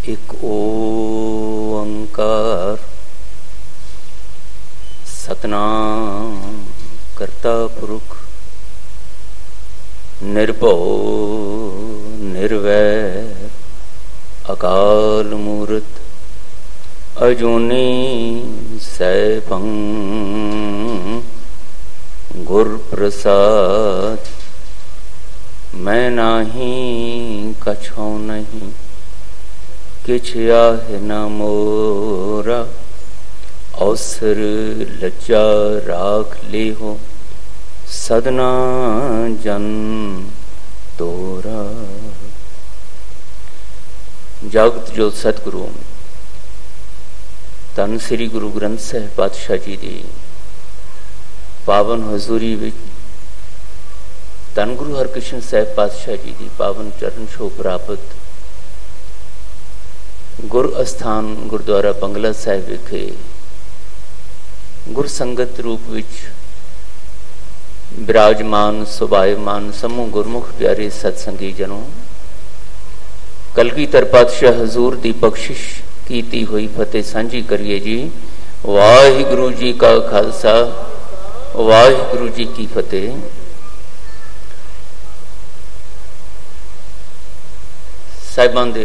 एक ओंकार सतनाम करता पुरख निर्भव निर्वैर अकाल मूर्त अजूनी सैभं गुर प्रसाद। मैं नाही कछो नहीं किछ आहे न मोरा अवसर लज्जा राख ले हो सदना जन तोरा। जगत जो सतगुरु धन श्री गुरु ग्रंथ साहिब पातशाह जी की पावन हजूरी विच धन गुरु हरकृष्ण साहिब पातशाह जी की पावन चरण छो प्राप्त गुर अस्थान गुरुद्वारा बंगला साहिब विखे गुर संगत रूप विच विराजमान सुभायमान समूह गुरमुख प्यारे सत्संगी जनों, कलगीधर पातशाह हजूर की बख्शिश कीती हुई फतेह सांझी करिए जी। वाहिगुरु जी का खालसा वाहिगुरु जी की फतेह। साहिबां दे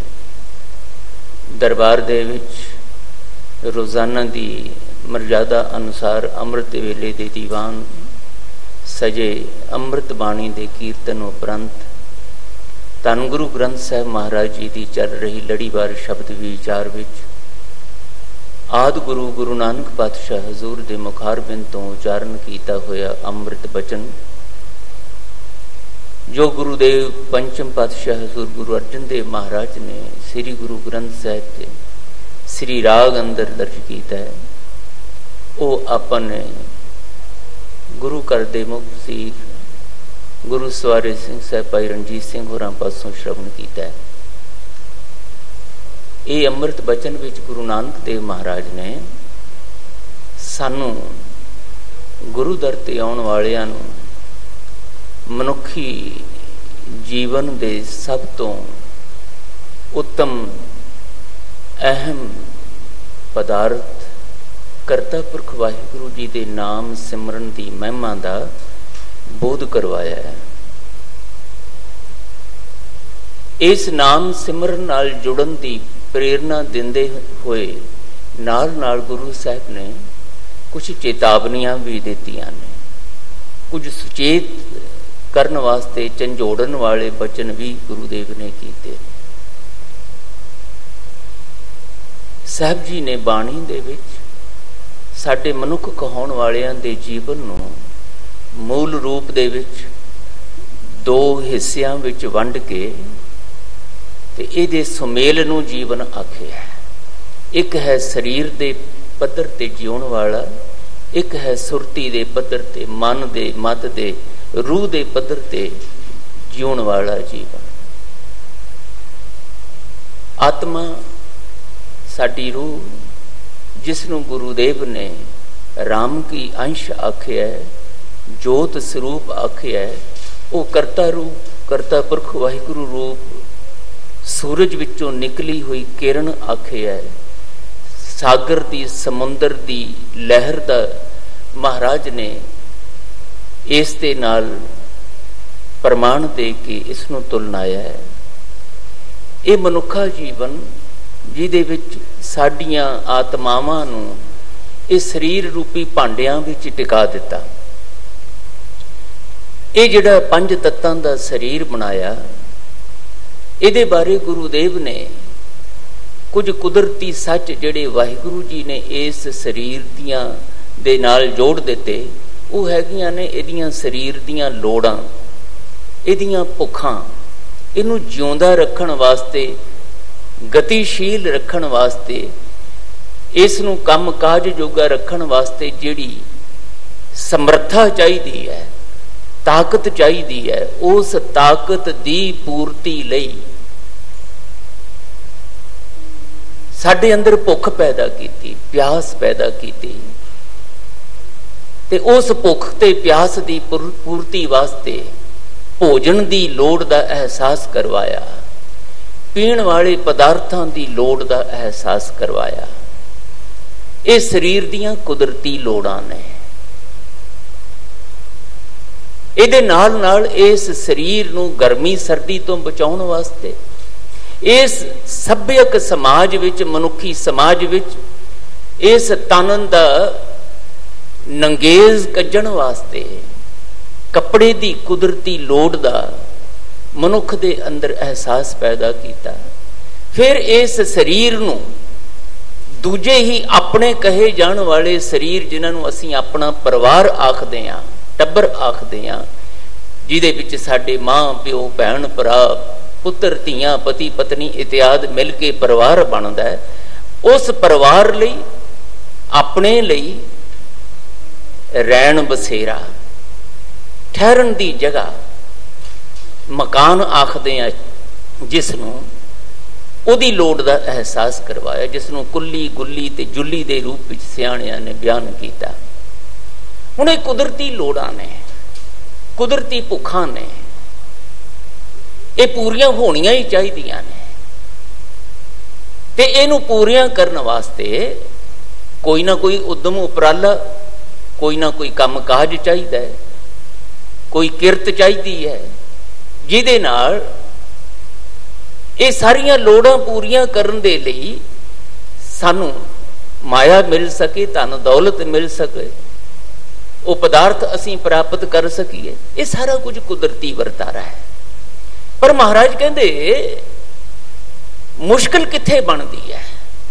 दरबार दे विच रोजाना दी मर्यादा अनुसार अमृत वेले दे दीवान सजे अमृत बाणी दे कीर्तन उपरंत धन गुरु ग्रंथ साहिब महाराज जी की चल रही लड़ीवार शब्द विचार विच आदि गुरु गुरु नानक पातशाह हजूर दे मुखारबिंद तो उचारण किया होया अमृत बचन जो गुरुदेव पंचम पातशाह हजूर गुरु अर्जन देव महाराज ने श्री गुरु ग्रंथ साहिब के श्री राग अंदर दर्ज किया है, वो अपने गुरु कर दे मुख सीख गुरु सवारे सिंह साहब भाई रणजीत सिंह होरां पासों श्रवण किया है। ये अमृत बचन विच गुरु नानक देव महाराज ने सानू गुरु दर ते आउण वालियां नूं मनुखी जीवन दे सब तो उत्तम अहम पदार्थ करता पुरख वाहिगुरु जी दे नाम सिमरन दी महिमा दा बोध करवाया है। इस नाम सिमरन नाल जुड़न दी प्रेरणा दिंदे हुए नाल नाल गुरु साहिब ने कुछ चेतावनियां भी दित्तियां ने, कुछ सुचेत करन वास्ते झंझोड़न वाले बचन भी गुरुदेव ने कीते। साहब जी ने बाणी दे विच साडे मनुख कहाउण वालियां दे जीवन नूं मूल रूप दे विच दो हिस्सियां विच वंड के ते इहदे सुमेल नूं जीवन आखिया है। एक है शरीर दे पद्धर ते जीउण वाला, एक है सुरती दे पद्धर ते मन दे मत दे रूह दे पद्धर ते जीउण वाला जीवन। आत्मा साडी रूह जिसनों गुरुदेव ने राम की अंश आखिया है, जोत स्वरूप आखिया है, वो करता रूप करता पुरख वाहिगुरु रूप सूरज विचों निकली हुई किरण आखिया है। सागर दी समुंदर दी लहर दा महाराज ने इस दे नाल प्रमाण दे के इसनों तुलनाया है। ये मनुखा जीवन जिहदे विच साडियां आत्मावां नूं इस शरीर रूपी भांडियां विच टिका दिता। ये जिहड़ा पंज तत्तां दा शरीर बनाया, इहदे बारे गुरुदेव ने कुछ कुदरती सच जिहड़े वाहिगुरु जी ने इस शरीर दियां दे नाल जोड़ दिते, वो हैगियां ने इहदियां शरीर दियां लोड़ां, इहदियां भुखां, इहनूं जिउंदा रखण वास्ते गतिशील रखण वास्ते इसनूं काम काज जोगा रखण वास्ते जिहड़ी समर्था चाहिदी है, ताकत चाहिदी है, उस ताकत दी पूर्ति लई साडे अंदर भुख पैदा कीती, प्यास पैदा कीती ते उस भुख ते प्यास दी पूर्ति वास्ते भोजन दी लोड़ दा एहसास करवाया। पीण वाले पदार्थां दी लोड़ दा एहसास करवाया। ये शरीर दियां कुदरती लोड़ां ने। इहदे नाल नाल इस शरीर नूं गर्मी सर्दी तो बचाउण वास्ते, इस सभ्यक समाज विच, मनुखी समाज विच इस तन दा नंगेज कज्जण वास्ते कपड़े दी कुदरती लोड़ दा मनुख दे अंदर एहसास पैदा किया। फिर इस शरीर नूं दूजे ही अपने कहे जाने वाले शरीर, जिन्हां नूं असीं अपना परिवार आखदे हां, टब्बर आखदे हां, जिहदे विच साडे मां प्यो भैण भरा पुत्र धीआं पति पत्नी इत्यादि मिल के परिवार बनदा है। उस परिवार लई, अपने लई रैण बसेरा, ठहरन दी जगह, मकान आखदे हैं जिसनों, उहदी लोड़ दा एहसास करवाया, जिसनों कुल्ली गुल्ली ते जुल्ली दे रूप विच सियाणियां ने बयान किया। हुण इह कुदरती लोड़ां ने, कुदरती भुखां ने, ये पूरियां होणियां ही चाहीदियां ने। ते इहनूं पूरियां करन वास्ते कोई ना कोई उद्यम उपराला, कोई ना कोई काम काज चाहिदा है, कोई किरत चाहिदी है, जिहदे नाल ये सारियां लोड़ां पूरियां करन दे लई सानू माया मिल सके, धन दौलत मिल सके, वो पदार्थ असीं प्राप्त कर सकीए। ये सारा कुछ कुदरती वरतारा है। पर महाराज कहंदे मुश्किल किथे बनदी है,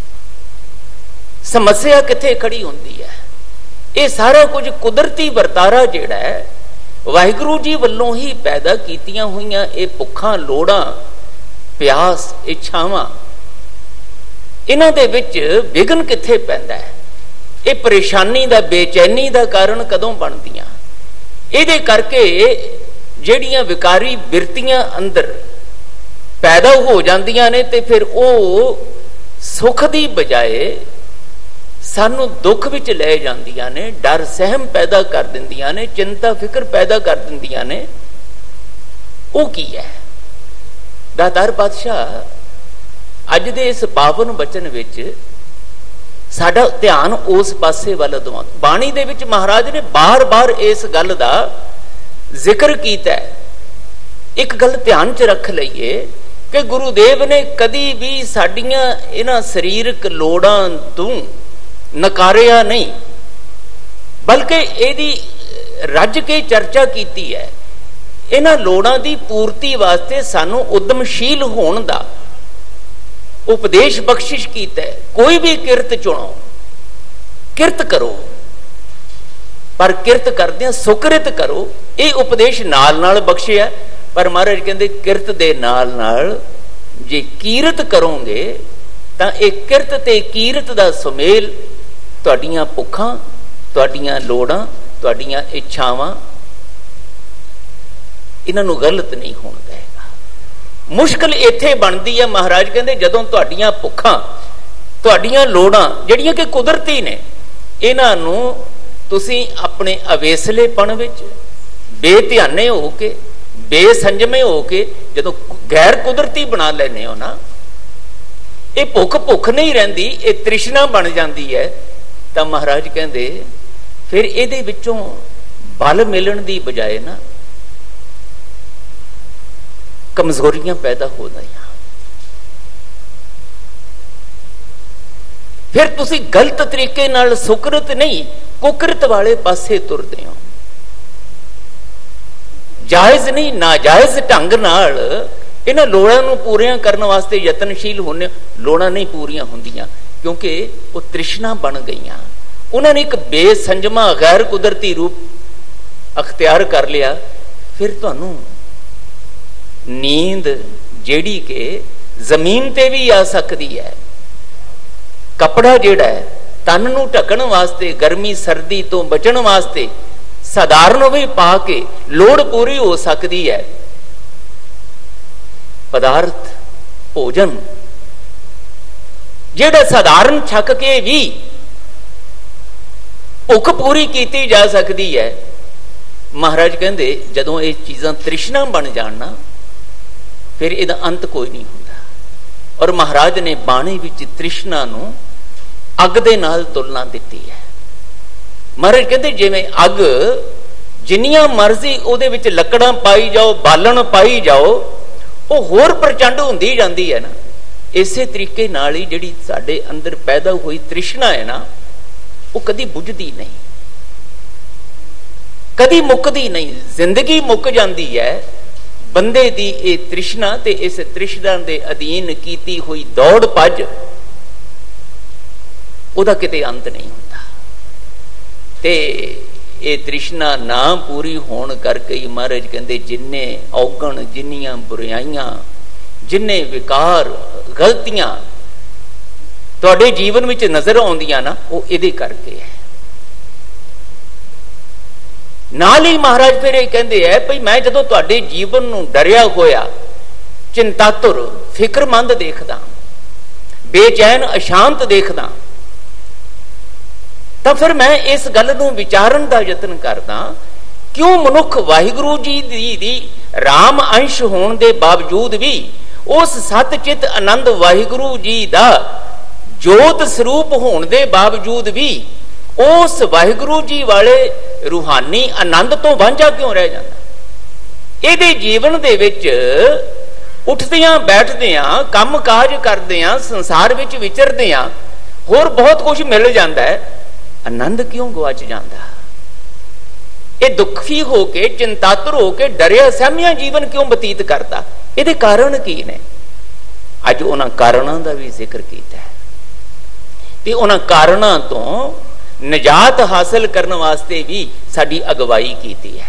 समस्या किथे खड़ी होंदी है। ये सारा कुछ कुदरती वरतारा जिहड़ा है वाहिगुरू जी वल्लों ही पैदा कीतियां हुईयां ये भुखां लोड़ां प्यास इच्छावां, इन्हां दे विच विघन किथे पैंदा है। ये परेशानी दा बेचैनी दा कारण कदों बनदियां? इहदे करके ਜਿਹੜੀਆਂ विकारी बिरतियां अंदर पैदा हो जांदियां ने ते फिर ਉਹ सुख दी बजाए सानू दुख विच ले जांदियां ने, डर सहम पैदा कर दिंदियां ने, चिंता फिक्र पैदा कर दिंदियां ने। वो की है? दातार पातशाह अज दे इस पावन वचन विच साडा ध्यान उस पासे वाल दवा। बाणी दे विच महाराज ने बार बार इस गल दा जिक्र किया है। एक गल ध्यान च रख लईए कि गुरुदेव ने कदी भी साडियां इन्हां शरीरक लोड़ां तों नकारिया नहीं, बल्कि इहदी रज के चर्चा कीती है। इन्हां लोड़ां दी पूर्ति वास्ते सानू उद्यमशील होण दा उपदेश बख्शिश कीता है। कोई भी किरत चुनो, किरत करो, पर किरत करदे सुकृत करो, ये उपदेश नाल नाल बख्शिया। पर महाराज कहंदे किरत दे नाल नाल जे कीरत करोगे तां इह किरत ते कीरत दा सुमेल तुहाडीआं भुखां, तुहाडीआं लोड़ां, तुहाडीआं इच्छावां इन्हां नूं गलत नहीं होण देगा। मुश्किल इत्थे बनदी है महाराज कहंदे जदों तुहाडीआं भुखां, तुहाडीआं लोड़ां जिहड़ियां कि कुदरती ने, इन्हां नूं तुसीं अपने अवेसलेपन विच बेध्याने हो के, बेसंजमे हो के जदों गैर कुदरती बना लेने हो ना, ये भुख भुख नहीं रहिंदी, ये तृष्णा बन जाती है। तो महाराज कहंदे फिर इहदे विचों बल मिलण दी बजाए ना कमजोरियां पैदा हो जाएं। फिर तुसी गलत तरीके नाल सुकृत नहीं कुकृत वाले पासे तुरदे हो। जायज नहीं नाजायज ढंग नाल इन्हां लोड़ां नूं पूरियां करन वास्ते यतनशील होने, लोड़ां नहीं पूरियां होंदियां क्योंकि वो तृष्णा बन गईयां। उन्होंने एक बेसंजमा गैर कुदरती रूप अख्तियार कर लिया। फिर तुहानूं नींद जेड़ी के जमीन ते भी आ सकती है, कपड़ा जेड़ा है तन नूं ढकण वास्ते, गर्मी सर्दी तो बचण वास्ते साधारण भी पा के लोड़ पूरी हो सकती है। पदार्थ भोजन जेड़ा साधारण छक के भी भुख पूरी की जा सकती है। महाराज कहंदे जदों ये चीज़ां तृष्णा बन जाण ना फिर इहदा अंत कोई नहीं हुंदा। और महाराज ने बाणी विच तृष्णा नूं अग दे नाल तुलना दिती है। महाराज कहते जिवें अग जिन्नियां मर्जी उहदे विच लकड़ां पाई जाओ, बालन पाई जाओ, वो होर प्रचंड हुंदी जांदी है ना, इसे तरीके नाल ही जिहड़ी साडे अंदर पैदा हुई तृष्णा है ना, वो कदी बुझदी नहीं, कदी मुकदी नहीं। जिंदगी मुक जाती है बंदे दी ये तृष्णा ते इस तृष्णा दे अधीन कीती हुई दौड़ भज, उहदा किते अंत नहीं होता। ते ये तृष्णा ना पूरी होने करके महाराज कहते जिन्ने औगण, जिन्नियां बुराइयां, जिन्ने विकार, गलतियां तुहाडे जीवन विच नजर आउंदियां ना, वो इहदे करके है। नाल ही महाराज फिर ये कहते हैं भई मैं जदों तुहाडे जीवन नूं डरिया होया, चिंतातुर, फिक्रमंद देखदा, बेचैन, अशांत देखदा, तो फिर मैं इस गल नूं विचारन दा यतन करदा, क्यों मनुख वाहिगुरु जी दी राम अंश होने के बावजूद भी उस सतचित आनंद वाहिगुरु जी दा जोत स्वरूप होने के बावजूद भी उस वाहिगुरु जी वाले रूहानी आनंद तो वांझा क्यों रह जाता। इहदे जीवन दे विच उठदियां बैठदियां, काम काज करदियां, संसार विच विचरदियां होर बहुत कुछ मिल जाता है, आनंद क्यों गवाच जाता। ये दुखी होके, चिंतातुर होके, डरिया सहमिया जीवन क्यों बतीत करता। इहदे कारण की ने, अज उन्हां कारणों का भी जिक्र किया है ते उन्हां कारणों तो निजात हासिल करने वास्ते भी साडी अगवाई की है।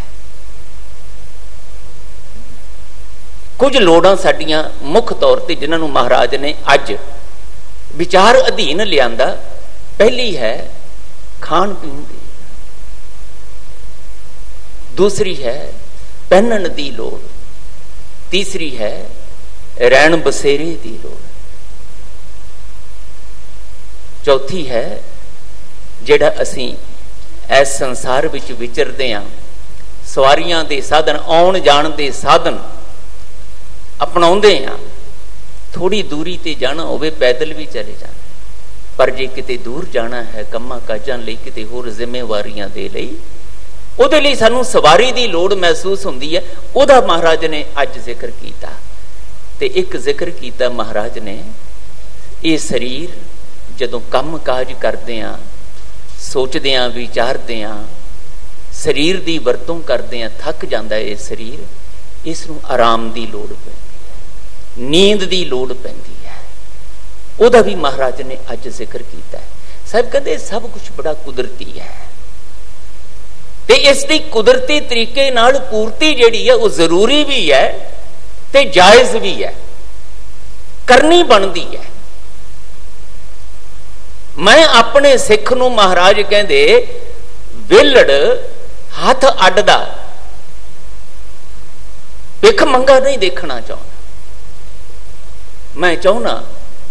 कुछ लोड़ां साडियां मुख तौर पर जिन्हां नूं महाराज ने अज विचार अधीन लियांदा, पहली है खाण पीण दी, दूसरी है पहनण दी लोड़, तीसरी है रहन बसेरे दी लोड़, चौथी है जिहड़ा असीं इस संसार विच विचरदे हां, सवारियां दे साधन, आउण जाण दे साधन अपनाउंदे हां, थोड़ी दूरी ते जाना होवे पैदल भी चले जाना, पर जे किते दूर जाना है कम्मां काजां लई, किते होर जिम्मेवारियां दे लई, उहदे लई सानूं सवारी दी लोड़ महसूस हुंदी है। उहदा महाराज ने अज जिक्र कीता ते एक जिक्र कीता महाराज ने, ये शरीर जदों कम काज करदे हां, सोचदे हां, विचारदे हां, शरीर दी वरतों करदे हां, थक जांदा है ये शरीर, इसनूं आराम दी लोड़ पैंदी है, नींद दी लोड़ पैंदी है। उहदा भी महाराज ने अज जिक्र कीता है। साहब कहते सब कुछ बड़ा कुदरती है ते इसकी कुदरती तरीके नाल पूर्ति जिहड़ी है वो जरूरी भी है ते जायज भी है, करनी बनती है। मैं अपने सिख नूं महाराज कहंदे विलड़ हथ अड्डदा भिख मंगा नहीं देखना चाहना। मैं चाहना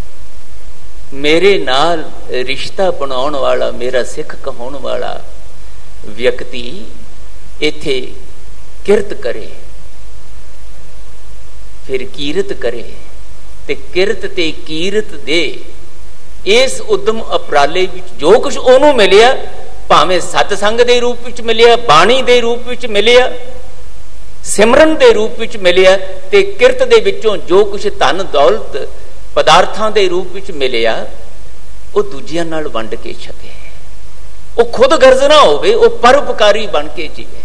मेरे नाल रिश्ता बनाउण वाला, मेरा सिख कहाउण वाला व्यक्ति इत्थे किरत करे, फिर कीरत करे ते किरत ते कीरत दे इस उद्यम उपराले विच जो कुछ ओनू मिलिया, भावें सतसंग दे रूप विच मिलिया, बाणी दे रूप विच मिलिया, सिमरन दे रूप विच मिलिया, ते किरत दे विचों जो कुछ धन दौलत पदार्थां दे रूप विच मिलिया, वो दूजियां नाल वंड के छके, वो खुद गर्ज ना होवे, वो परोपकारी बन के जीवे,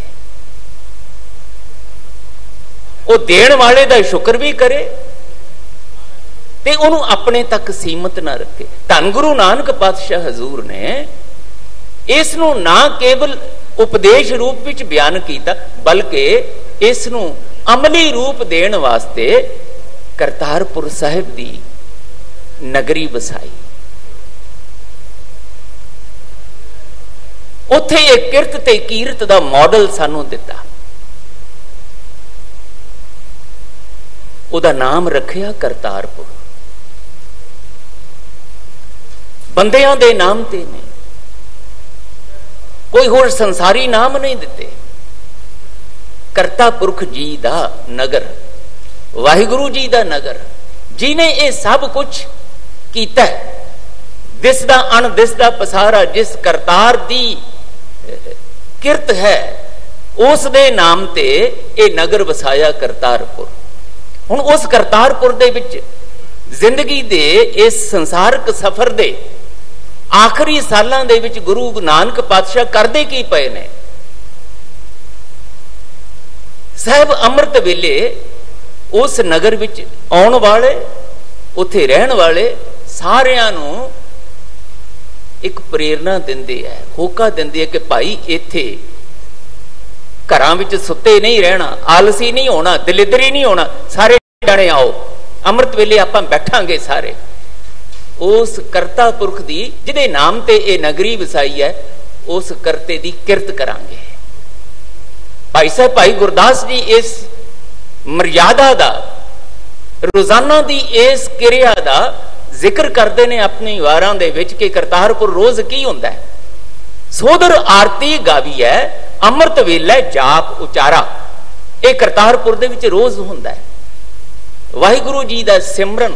वो देण वाले दा शुक्र भी करे ते उन्हों अपने तक सीमित ना रखे। धन गुरु नानक पातशाह हजूर ने इसनूं ना केवल उपदेश रूप विच बयान किया, बल्कि इसनूं अमली रूप देण वास्ते करतारपुर साहिब दी नगरी वसाई। उत्थे एक किरत ते कीरत दा मॉडल सानू दिता। उहदा नाम रखिया करतारपुर। बंदियां दे नाम ते नहीं, कोई होर संसारी नाम नहीं दिते। करता पुरख जी दा नगर, वाहिगुरु जी दा नगर, जिने ये सब कुछ कीता, दिसदा अणदिसदा पसारा, जिस करतार दी किरत है, उस दे नाम ते ये नगर वसाया करतारपुर। हुण उस करतारपुर दे विच जिंदगी दे इस संसारक सफर दे आखिरी सालां दे विच गुरु नानक पातशाह करदे की पए ने? साहब अमृत वेले उस नगर विच आउण वाले, उत्थे रहण वाले सारियां नूं एक प्रेरणा दिंदे है, होका दिंदे है कि भाई इत्थे घरां विच सुत्ते नहीं रहना, आलसी नहीं होना, दलिदरी नहीं होना, सारे जाने आओ अमृत वेले आपां बैठांगे सारे उस करता पुरख दी जिहदे नाम ते ये नगरी वसाई है, उस करते दी किरत करांगे। भाई साहब भाई गुरदास जी इस मर्यादा दा, रोजाना दी इस क्रिया दा जिक्र करते ने अपनी वारां दे विच कि करतारपुर रोज की हुंदा है। सोदर आरती गावी है, अमृत वेले जाप उचारा, ये करतारपुर दे विच रोज हुंदा है। वाहिगुरु जी दा सिमरन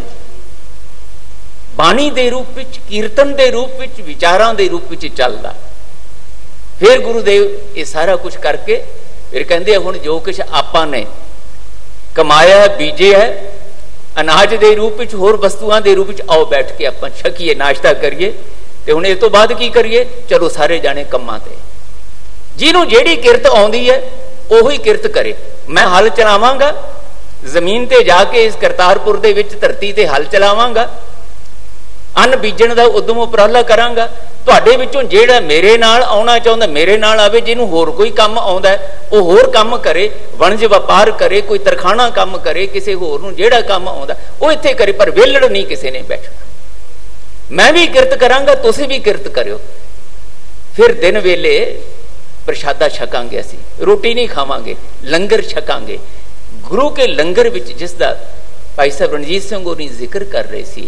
बाणी दे रूप विच, कीर्तन दे रूप विच, विचारां दे रूप विच चलदा। फिर गुरुदेव ये सारा कुछ करके फिर कहंदे हुण जो कुछ आपां ने कमाया है, बीजे है, अनाज दे रूप विच, होर वस्तुआं दे रूप विच, आओ बैठ के आपां छकीए, नाश्ता करिए, ते हुण इस तों बाद की करिए? चलो सारे जाने कम्मां ते। जिन्हों जेड़ी किरत आउंदी है ओही किरत करे। मैं हल चलावांगा, जमीन ते जाके इस करतारपुर दे विच धरती ते हल चलावांगा, अन्न बीजण दा उद्यम उपराला करांगा। तुहाडे विचों जेड़ा मेरे नाल आउणा चाहुंदा मेरे नाल आवे, जिन्हों होर कोई काम आउंदा है वो होर काम करे, वणज वपार करे, कोई तरखाना काम करे, किसी होर नूं जेड़ा काम आउंदा वो इत्थे करे, पर वेलड़ नहीं किसी ने बैठना। मैं भी किरत करांगा, तुसीं भी किरत करियो। फिर दिन वेले प्रशादा छकांगे, असीं रोटी नहीं खावांगे, लंगर छकांगे। गुरु के लंगर विच जिसदा भाई साहब रणजीत सिंह होरी जिक्र कर रहे सी,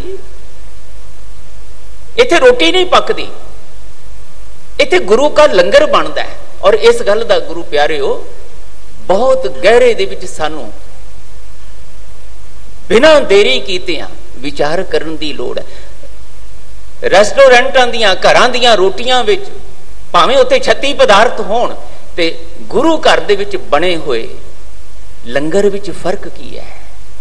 इत्थे रोटी नहीं पकदी, इत्थे गुरु का लंगर बनता है। और इस गल दा गुरु प्यारिओ बहुत गहरे दे विच सानू बिना देरी कीतियां विचार करन दी लोड़ है। रेस्टोरेंटां दियां, घरां दियां रोटियां विच भावें उत्थे 36 पदार्थ होण, ते गुरु घर दे विच बने होए लंगर विच फर्क की है?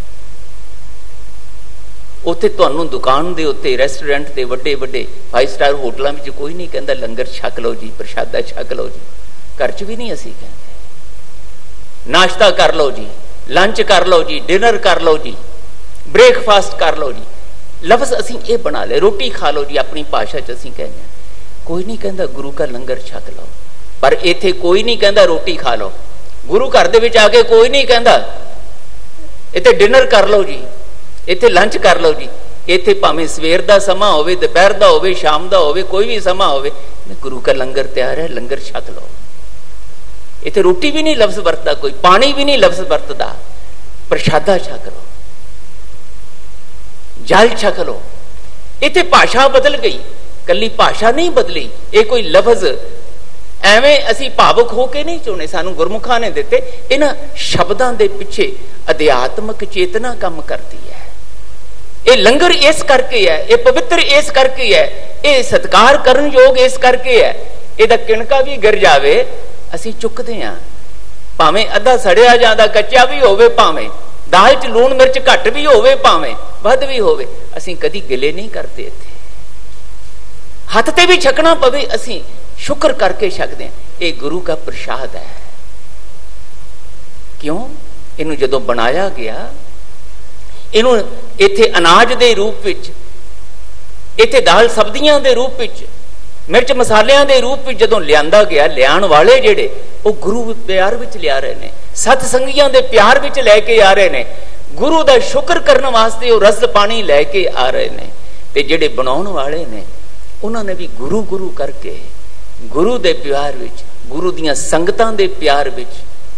उत्थे तुहानूं दुकान दे उत्ते, रेस्टोरेंट ते, वड्डे वड्डे 5 स्टार होटलों में कोई नहीं कहता लंगर छक लो जी, प्रशादा छक लो जी। घर च भी नहीं असीं कहते नाश्ता कर लो जी, लंच कर लो जी, डिनर कर लो जी, ब्रेकफास्ट कर लो जी। लफ्ज असीं ये बना ले, रोटी खा लो जी, अपनी भाषा च असीं कहने। कोई नहीं कहता गुरु का लंगर छक लो, पर इत्थे कोई नहीं कहता रोटी खा लो। गुरु घर दे विच आके कोई नहीं कहता इत्थे डिनर कर लो जी, इत्थे लंच कर लो जी। इत्थे भावें सवेर दा समा होवे, दोपहर दा होवे, शाम दा होवे, कोई भी समा होवे, गुरु का लंगर तैयार है, लंगर छक लो। इत्थे रोटी भी नहीं लफ्ज वरतदा, कोई पानी भी नहीं लफ्ज वरतदा, प्रशादा छक लो, जल छक लो। इत्थे भाषा बदल गई, कली भाषा नहीं बदली, ये कोई लफ्ज एवें असी भावुक होके नहीं चुने, सानू गुरमुखां ने दिते। इन्हां शब्दां दे पिछे अध्यात्मक चेतना काम करती है। ये लंगर इस करके है, ये पवित्र इस करके है, ये सत्कार करन योग इस करके है। इहदा किणका भी गिर जावे असी चुकदे हां, भावें अद्धा सड़िया जांदा कच्चा भी होवे, भावें दाल च लूण मिर्च घट भी होवे, भावें वध भी होवे, असी कदी गिले नहीं करते। इत्थे हथ ते भी छकना पवे, असी शुक्र करके छकदे हां। ये गुरु का प्रसाद है। क्यों? इनू जदों बनाया गया, इनू इत्थे अनाज दे रूप विच, इत्थे दाल सब्जियां दे रूप विच, मिर्च मसालियां दे रूप विच जदों लियांदा गया, लियाण वाले जेड़े वो गुरु प्यार विच लिया रहे ने, सत संगियां दे प्यार विच लैके आ रहे ने, गुरु दा शुक्र करने वास्ते वो रस पानी लैके आ रहे ने। ते जेड़े बनाउण वाले ने उन्होंने भी गुरु गुरु करके गुरु दे प्यार विच, गुरु दियां संगतां दे प्यार विच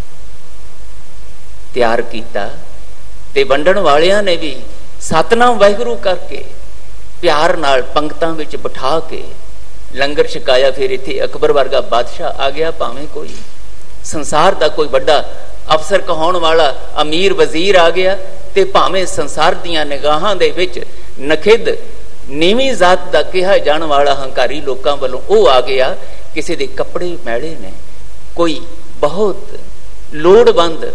तैयार कीता। ते वंडण वालियां ने भी सतनाम वाहिगुरू करके प्यार नाल पंगतां विच बिठा के लंगर छकाया। फिर इत्थे अकबर वर्गा बादशाह आ गया, भावें कोई संसार दा कोई बड़ा अफसर कहाउण वाला अमीर वजीर आ गया, ते भावें संसार दीयां निगाहां दे विच नखिद नीवीं जात दा कहा जाण वाला हंकारी लोकां वालों वो आ गया। किसी दे कपड़े मैले ने, कोई बहुत लोड़वंद,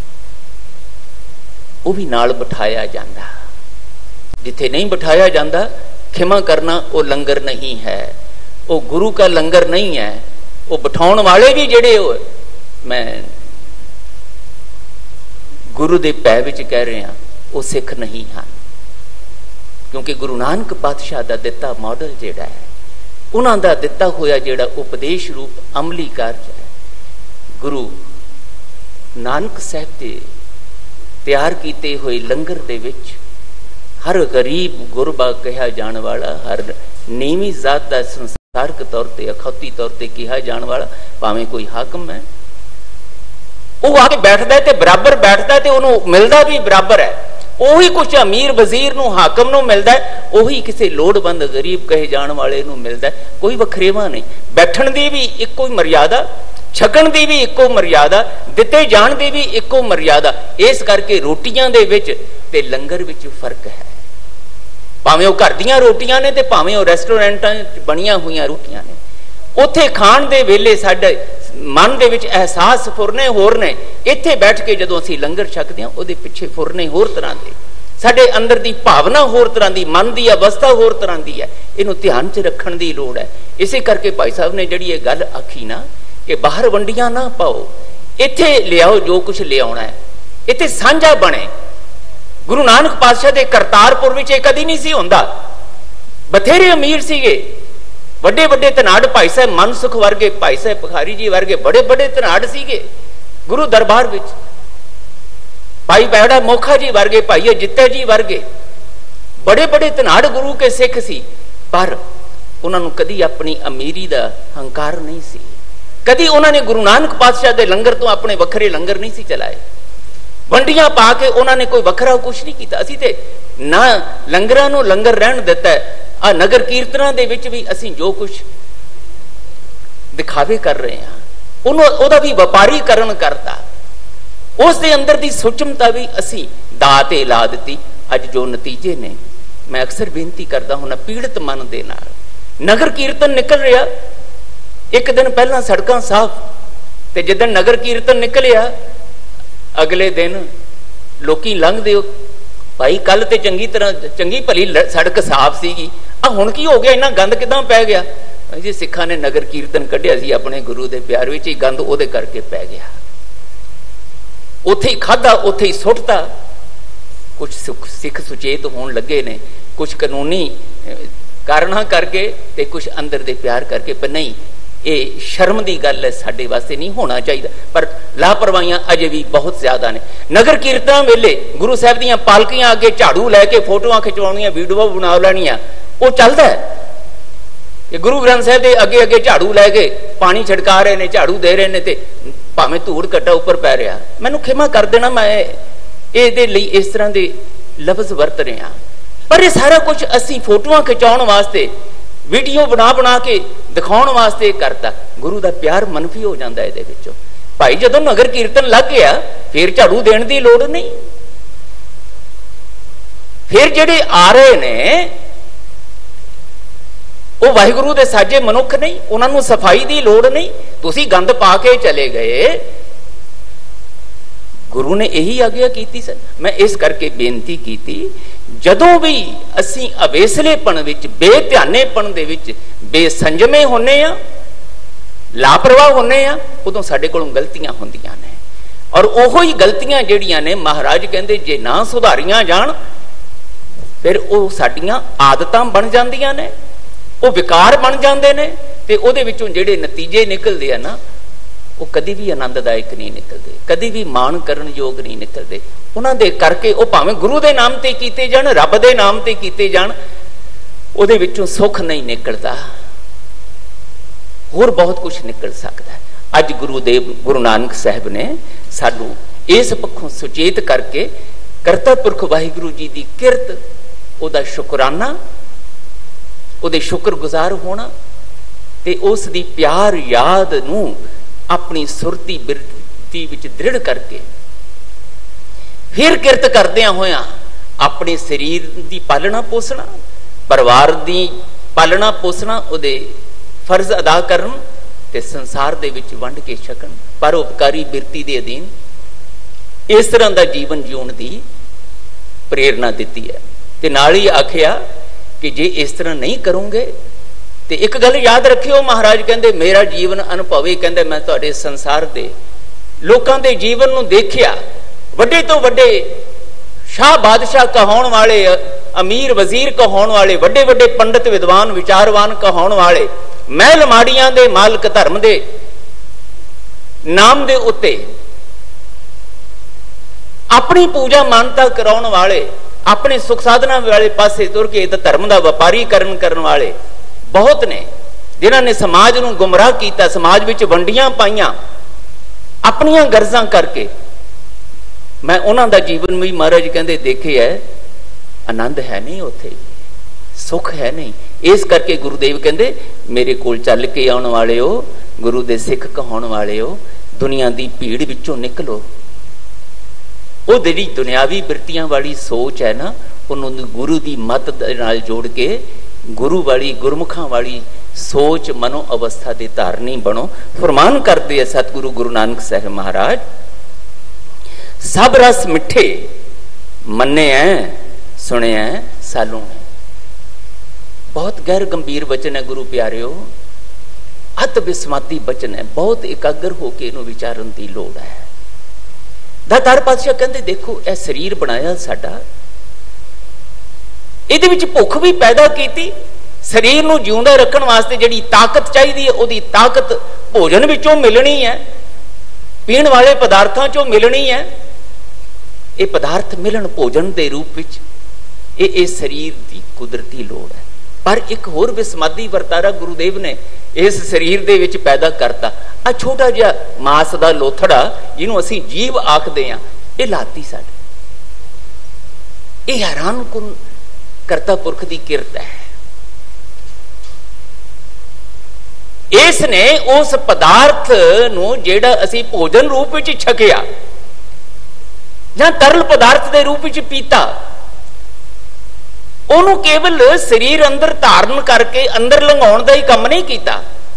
वो भी नाल बिठाया जाता। जिथे नहीं बिठाया जाता, खिमा करना, वो लंगर नहीं है, वो गुरु का लंगर नहीं है। वो बिठाउण वाले भी जेड़े हो, मैं गुरु दे पै विच कह रहा, वो सिख नहीं हैं। क्योंकि गुरु नानक पातशाह दा दिता मॉडल जेड़ा है, उन्हां दा दिता होया जेड़ा उपदेश रूप अमली कार्य है, गुरु नानक साहब दे तैयार किए हुए लंगर दे विच हर गरीब गुरबा कहा जाने वाला, हर नीवीं जात का संसारक तौर पर अखौती तौर पर कहा जाने वाला, भावें कोई हाकम है, वो आके बैठता है, बराबर बैठता है, उन्होंने मिलता भी बराबर है। ਉਹੀ कुछ अमीर वजीर ਨੂੰ हाकम ਨੂੰ मिलता है, ਉਹੀ किसी लोड़वंद गरीब कहे जाने वाले ਨੂੰ मिलता है। कोई वखरेवा नहीं। बैठण की भी इको मर्यादा, छकण की भी इको मर्यादा, दिते जाण की भी इको मर्यादा। इस करके रोटियां दे विच ते लंगर विच फर्क है। भावें वो घर दियां रोटियां ने ते भावें वो रेस्टोरेंटां बणियां हुईयां रोटियां ने। उत्थे खाण दे वेले साडे मन दे विच एहसास फुरने होर ने। इत्थे बैठ के जदों असीं लंगर छकदे हां, उहदे पिछे फुरने होर तरह दे, साडे अंदर दी भावना होर तरह दी, मन दी अवस्था होर तरह दी है। इहनूं ध्यान च रखण दी लोड़ है। इसे करके भाई साहब ने जिहड़ी ये गल आखी ना कि बाहर वंडियां ना पाओ, इत्थे लियाओ जो कुछ लियाउणा है, इत्थे साझा बने। गुरु नानक पातशाह दे करतारपुर विच ये कदी नहीं सी हुंदा। बथेरे अमीर सीगे, ਵੱਡੇ ਵੱਡੇ ਧਨਾੜ, ਭਾਈ ਸਾਹਿਬ ਮਨਸੁਖ ਵਰਗੇ, ਭਾਈ ਸਾਹਿਬ ਭਖਾਰੀ ਜੀ ਵਰਗੇ ਬੜੇ ਬੜੇ ਧਨਾੜ ਸੀਗੇ ਗੁਰੂ ਦਰਬਾਰ ਵਿੱਚ। ਭਾਈ ਬੈੜਾ ਮੋਖਾ ਜੀ ਵਰਗੇ, ਭਾਈ ਜਿੱਤੇ ਜੀ ਵਰਗੇ ਬੜੇ ਬੜੇ ਧਨਾੜ ਗੁਰੂ ਕੇ ਸਿੱਖ ਸੀ। ਪਰ ਉਹਨਾਂ ਨੂੰ ਕਦੀ ਆਪਣੀ ਅਮੀਰੀ ਦਾ ਹੰਕਾਰ ਨਹੀਂ ਸੀ। ਕਦੀ ਉਹਨਾਂ ਨੇ ਗੁਰੂ ਨਾਨਕ ਪਾਤਸ਼ਾਹ ਦੇ ਲੰਗਰ ਤੋਂ ਆਪਣੇ ਵੱਖਰੇ ਲੰਗਰ ਨਹੀਂ ਸੀ ਚਲਾਏ। ਵੰਡੀਆਂ ਪਾ ਕੇ ਉਹਨਾਂ ਨੇ ਕੋਈ ਵੱਖਰਾ ਕੁਛ ਨਹੀਂ ਕੀਤਾ। ਅਸੀਂ ਤੇ ਨਾ ਲੰਗਰਾਂ ਨੂੰ ਲੰਗਰ ਰਹਿਣ ਦਿੱਤਾ ਹੈ। आ नगर कीर्तना दे विच भी असीं जो कुछ दिखावे कर रहे हैं, उहदा भी व्यापारीकरण करता। उस दे अंदर दी सूक्ष्मता भी असीं दां ते ला दित्ती। अज जो नतीजे ने, मैं अक्सर बेनती करदा हुंदा, पीड़ित मन दे नाल नगर कीर्तन निकल रहा। एक दिन पहला सड़कां साफ, ते जिदन नगर कीर्तन निकलिया अगले दिन लोकी लंघदे, भाई कल ते चंगी तरह चंगी भली सड़क साफ सीगी, आ हुण की हो गया, इन्ना गंद किदां पै गया? जी सिखां ने नगर कीर्तन कढ़िया सी अपने गुरु दे प्यार विच, गंद ओहदे करके पै गया। उत्थे ही खाधा, उत्थे ही सुट्टता। कुछ सिख सुचेत होण लगे ने, कुछ कानूनी कारणा करके ते कुछ अंदर दे प्यार करके। पर नहीं, ये शर्म की गल है, साडे वास्ते नहीं होना चाहिए। पर लापरवाहियां अजे भी बहुत ज्यादा ने। नगर कीर्तन वेले गुरु साहब दीयां पालकियां अगे झाड़ू लैके फोटोआं खिचवाउणियां, वीडियो बना लैणियां, वो चलता है। गुरु ग्रंथ साहब के अगे अगे झाड़ू लैके पानी छिड़का रहे ने, झाड़ू दे रहे ने, ते भावें धूड़ कट्टा उपर पै रहा। मैनूं खिमा कर देना, मैं इहदे लई इस तरह के लफ्ज वरत रहा। पर यह सारा कुछ असीं फोटोआं खिचाउण वास्ते, वीडियो बना बना के दिखाउण वास्ते करता। गुरु का प्यार मनफी हो जाता है। इहदे भाई जदों नगर कीर्तन लग गया, फिर झाड़ू देण दी लोड़ नहीं। फिर जिहड़े आ रहे ने वो वाहिगुरु दे साजे मनुख नहीं, उन्होंने सफाई की लोड़ नहीं। तुसी गंद पा के चले गए। गुरु ने यही आग्या की सर। मैं इस करके बेनती की, जदों भी असी अवेसलेपन विच, बेध्यानेपन दे विच बेसंजमे होने आ, लापरवाह होने आ, उदों साडे कोलों गलतियां होंदियां ने। और ओहो ही गलतियां जिहड़ियां ने महाराज कहंदे जे ना सुधारियां जाण, फिर वो साडियां आदतां बन जांदियां ने, वो विकार बन जाते हैं। तो उहदे विचों जिहड़े नतीजे निकलते हैं ना, वो कदी भी आनंददायक नहीं निकलते, कदी भी मान करन योग नहीं निकलते। उन्हां दे करके वो भावें गुरु दे नाम ते कीते जाण, रब दे नाम ते कीते जाण, उहदे विचों सुख नहीं निकलता, होर बहुत कुछ निकल सकता है। अज गुरुदेव गुरु नानक साहब ने सानू इस पक्षों सुचेत करके करता पुरख वाहिगुरु जी की किरत, उहदा शुकराना, उहदे शुक्रगुजार होना, ते उस दी प्यार याद नूं अपनी सुरती बिरती विच दृढ़ करके फिर किरत करदियां होया अपने शरीर की पालना पोसना, परिवार की पालना पोसना, उहदे फर्ज अदा करन ते संसार दे विच वंड के छकन, परोपकारी बिरती दे अधीन इस तरह का जीवन जीवन की प्रेरणा दी है। ते नाल ही आखिया कि जे इस तरह नहीं करोगे तो एक गल याद रखियो, महाराज कहते मेरा जीवन अनुभवी, कहते मैं तुहाडे संसार दे लोकां दे जीवन नूं देखिया, वड्डे तो वड्डे शाह बादशाह कहाउण वाले, अमीर वजीर कहाउण वाले, वड्डे वड्डे पंडित विद्वान विचारवान कहाउण वाले, महल माड़ियां दे मालक, धर्म दे नाम दे उत्ते अपनी पूजा मानता कराउण वाले, अपने सुख साधना वाले पासे तुर के धर्म का व्यापारीकरण करने वाले बहुत ने, जिन्हां ने समाज नूं गुमराह किया, समाज विच वंडियां पाईयां अपनियां गरजां करके। मैं उन्हां दा जीवन भी महाराज कहंदे देखे है, आनंद है नहीं उत्थे, सुख है नहीं। इस करके गुरुदेव कहंदे मेरे कोल चल के आउण वाले हो, गुरु दे सिख कहाउण वाले हो, दुनिया दी भीड़ विचों निकलो। वो जिहड़ी दुनियावी बिरतियां वाली सोच है ना, उन्होंने गुरु की मत नाल जोड़ के गुरु वाली गुरमुखां वाली सोच मनो अवस्था दे धारनी बनो। फरमान करते सतगुरु गुरु नानक साहब महाराज, सब रस मिठे मन्ने सुने सालों है। बहुत गैर गंभीर वचन है गुरु प्यारिओ, अत विस्माती वचन है, बहुत एकाग्र होकर इनू विचारन की लोड़ है। दातार पातशाह कहते देखो यह शरीर बनाया साडा, इहदे विच भुख भी पैदा की, शरीर नूं जिउंदा रखण वास्ते जिहड़ी ताकत चाहिए है, उहदी ताकत भोजन विचों मिलनी है, पीण वाले पदार्थों चों मिलनी है। ये पदार्थ मिलन भोजन के रूप विच, ये शरीर की कुदरती लोड़ है। पर एक होर विसमादी वरतारा गुरुदेव ने इस शरीर दे विच पैदा करता। आ छोटा जिहा मास दा लोथड़ा जिन्हों असीं जीव आखदे हां, ये लाती साडे, ये हैरान कुन करता पुरख की किरत है। इसने उस पदार्थ नूं जिहड़ा असीं भोजन रूप विच छकिया जां तरल पदार्थ के रूप विच पीता, उन्होंने केवल शरीर अंदर धारण करके अंदर लंघाउण दा ही काम नहीं किया,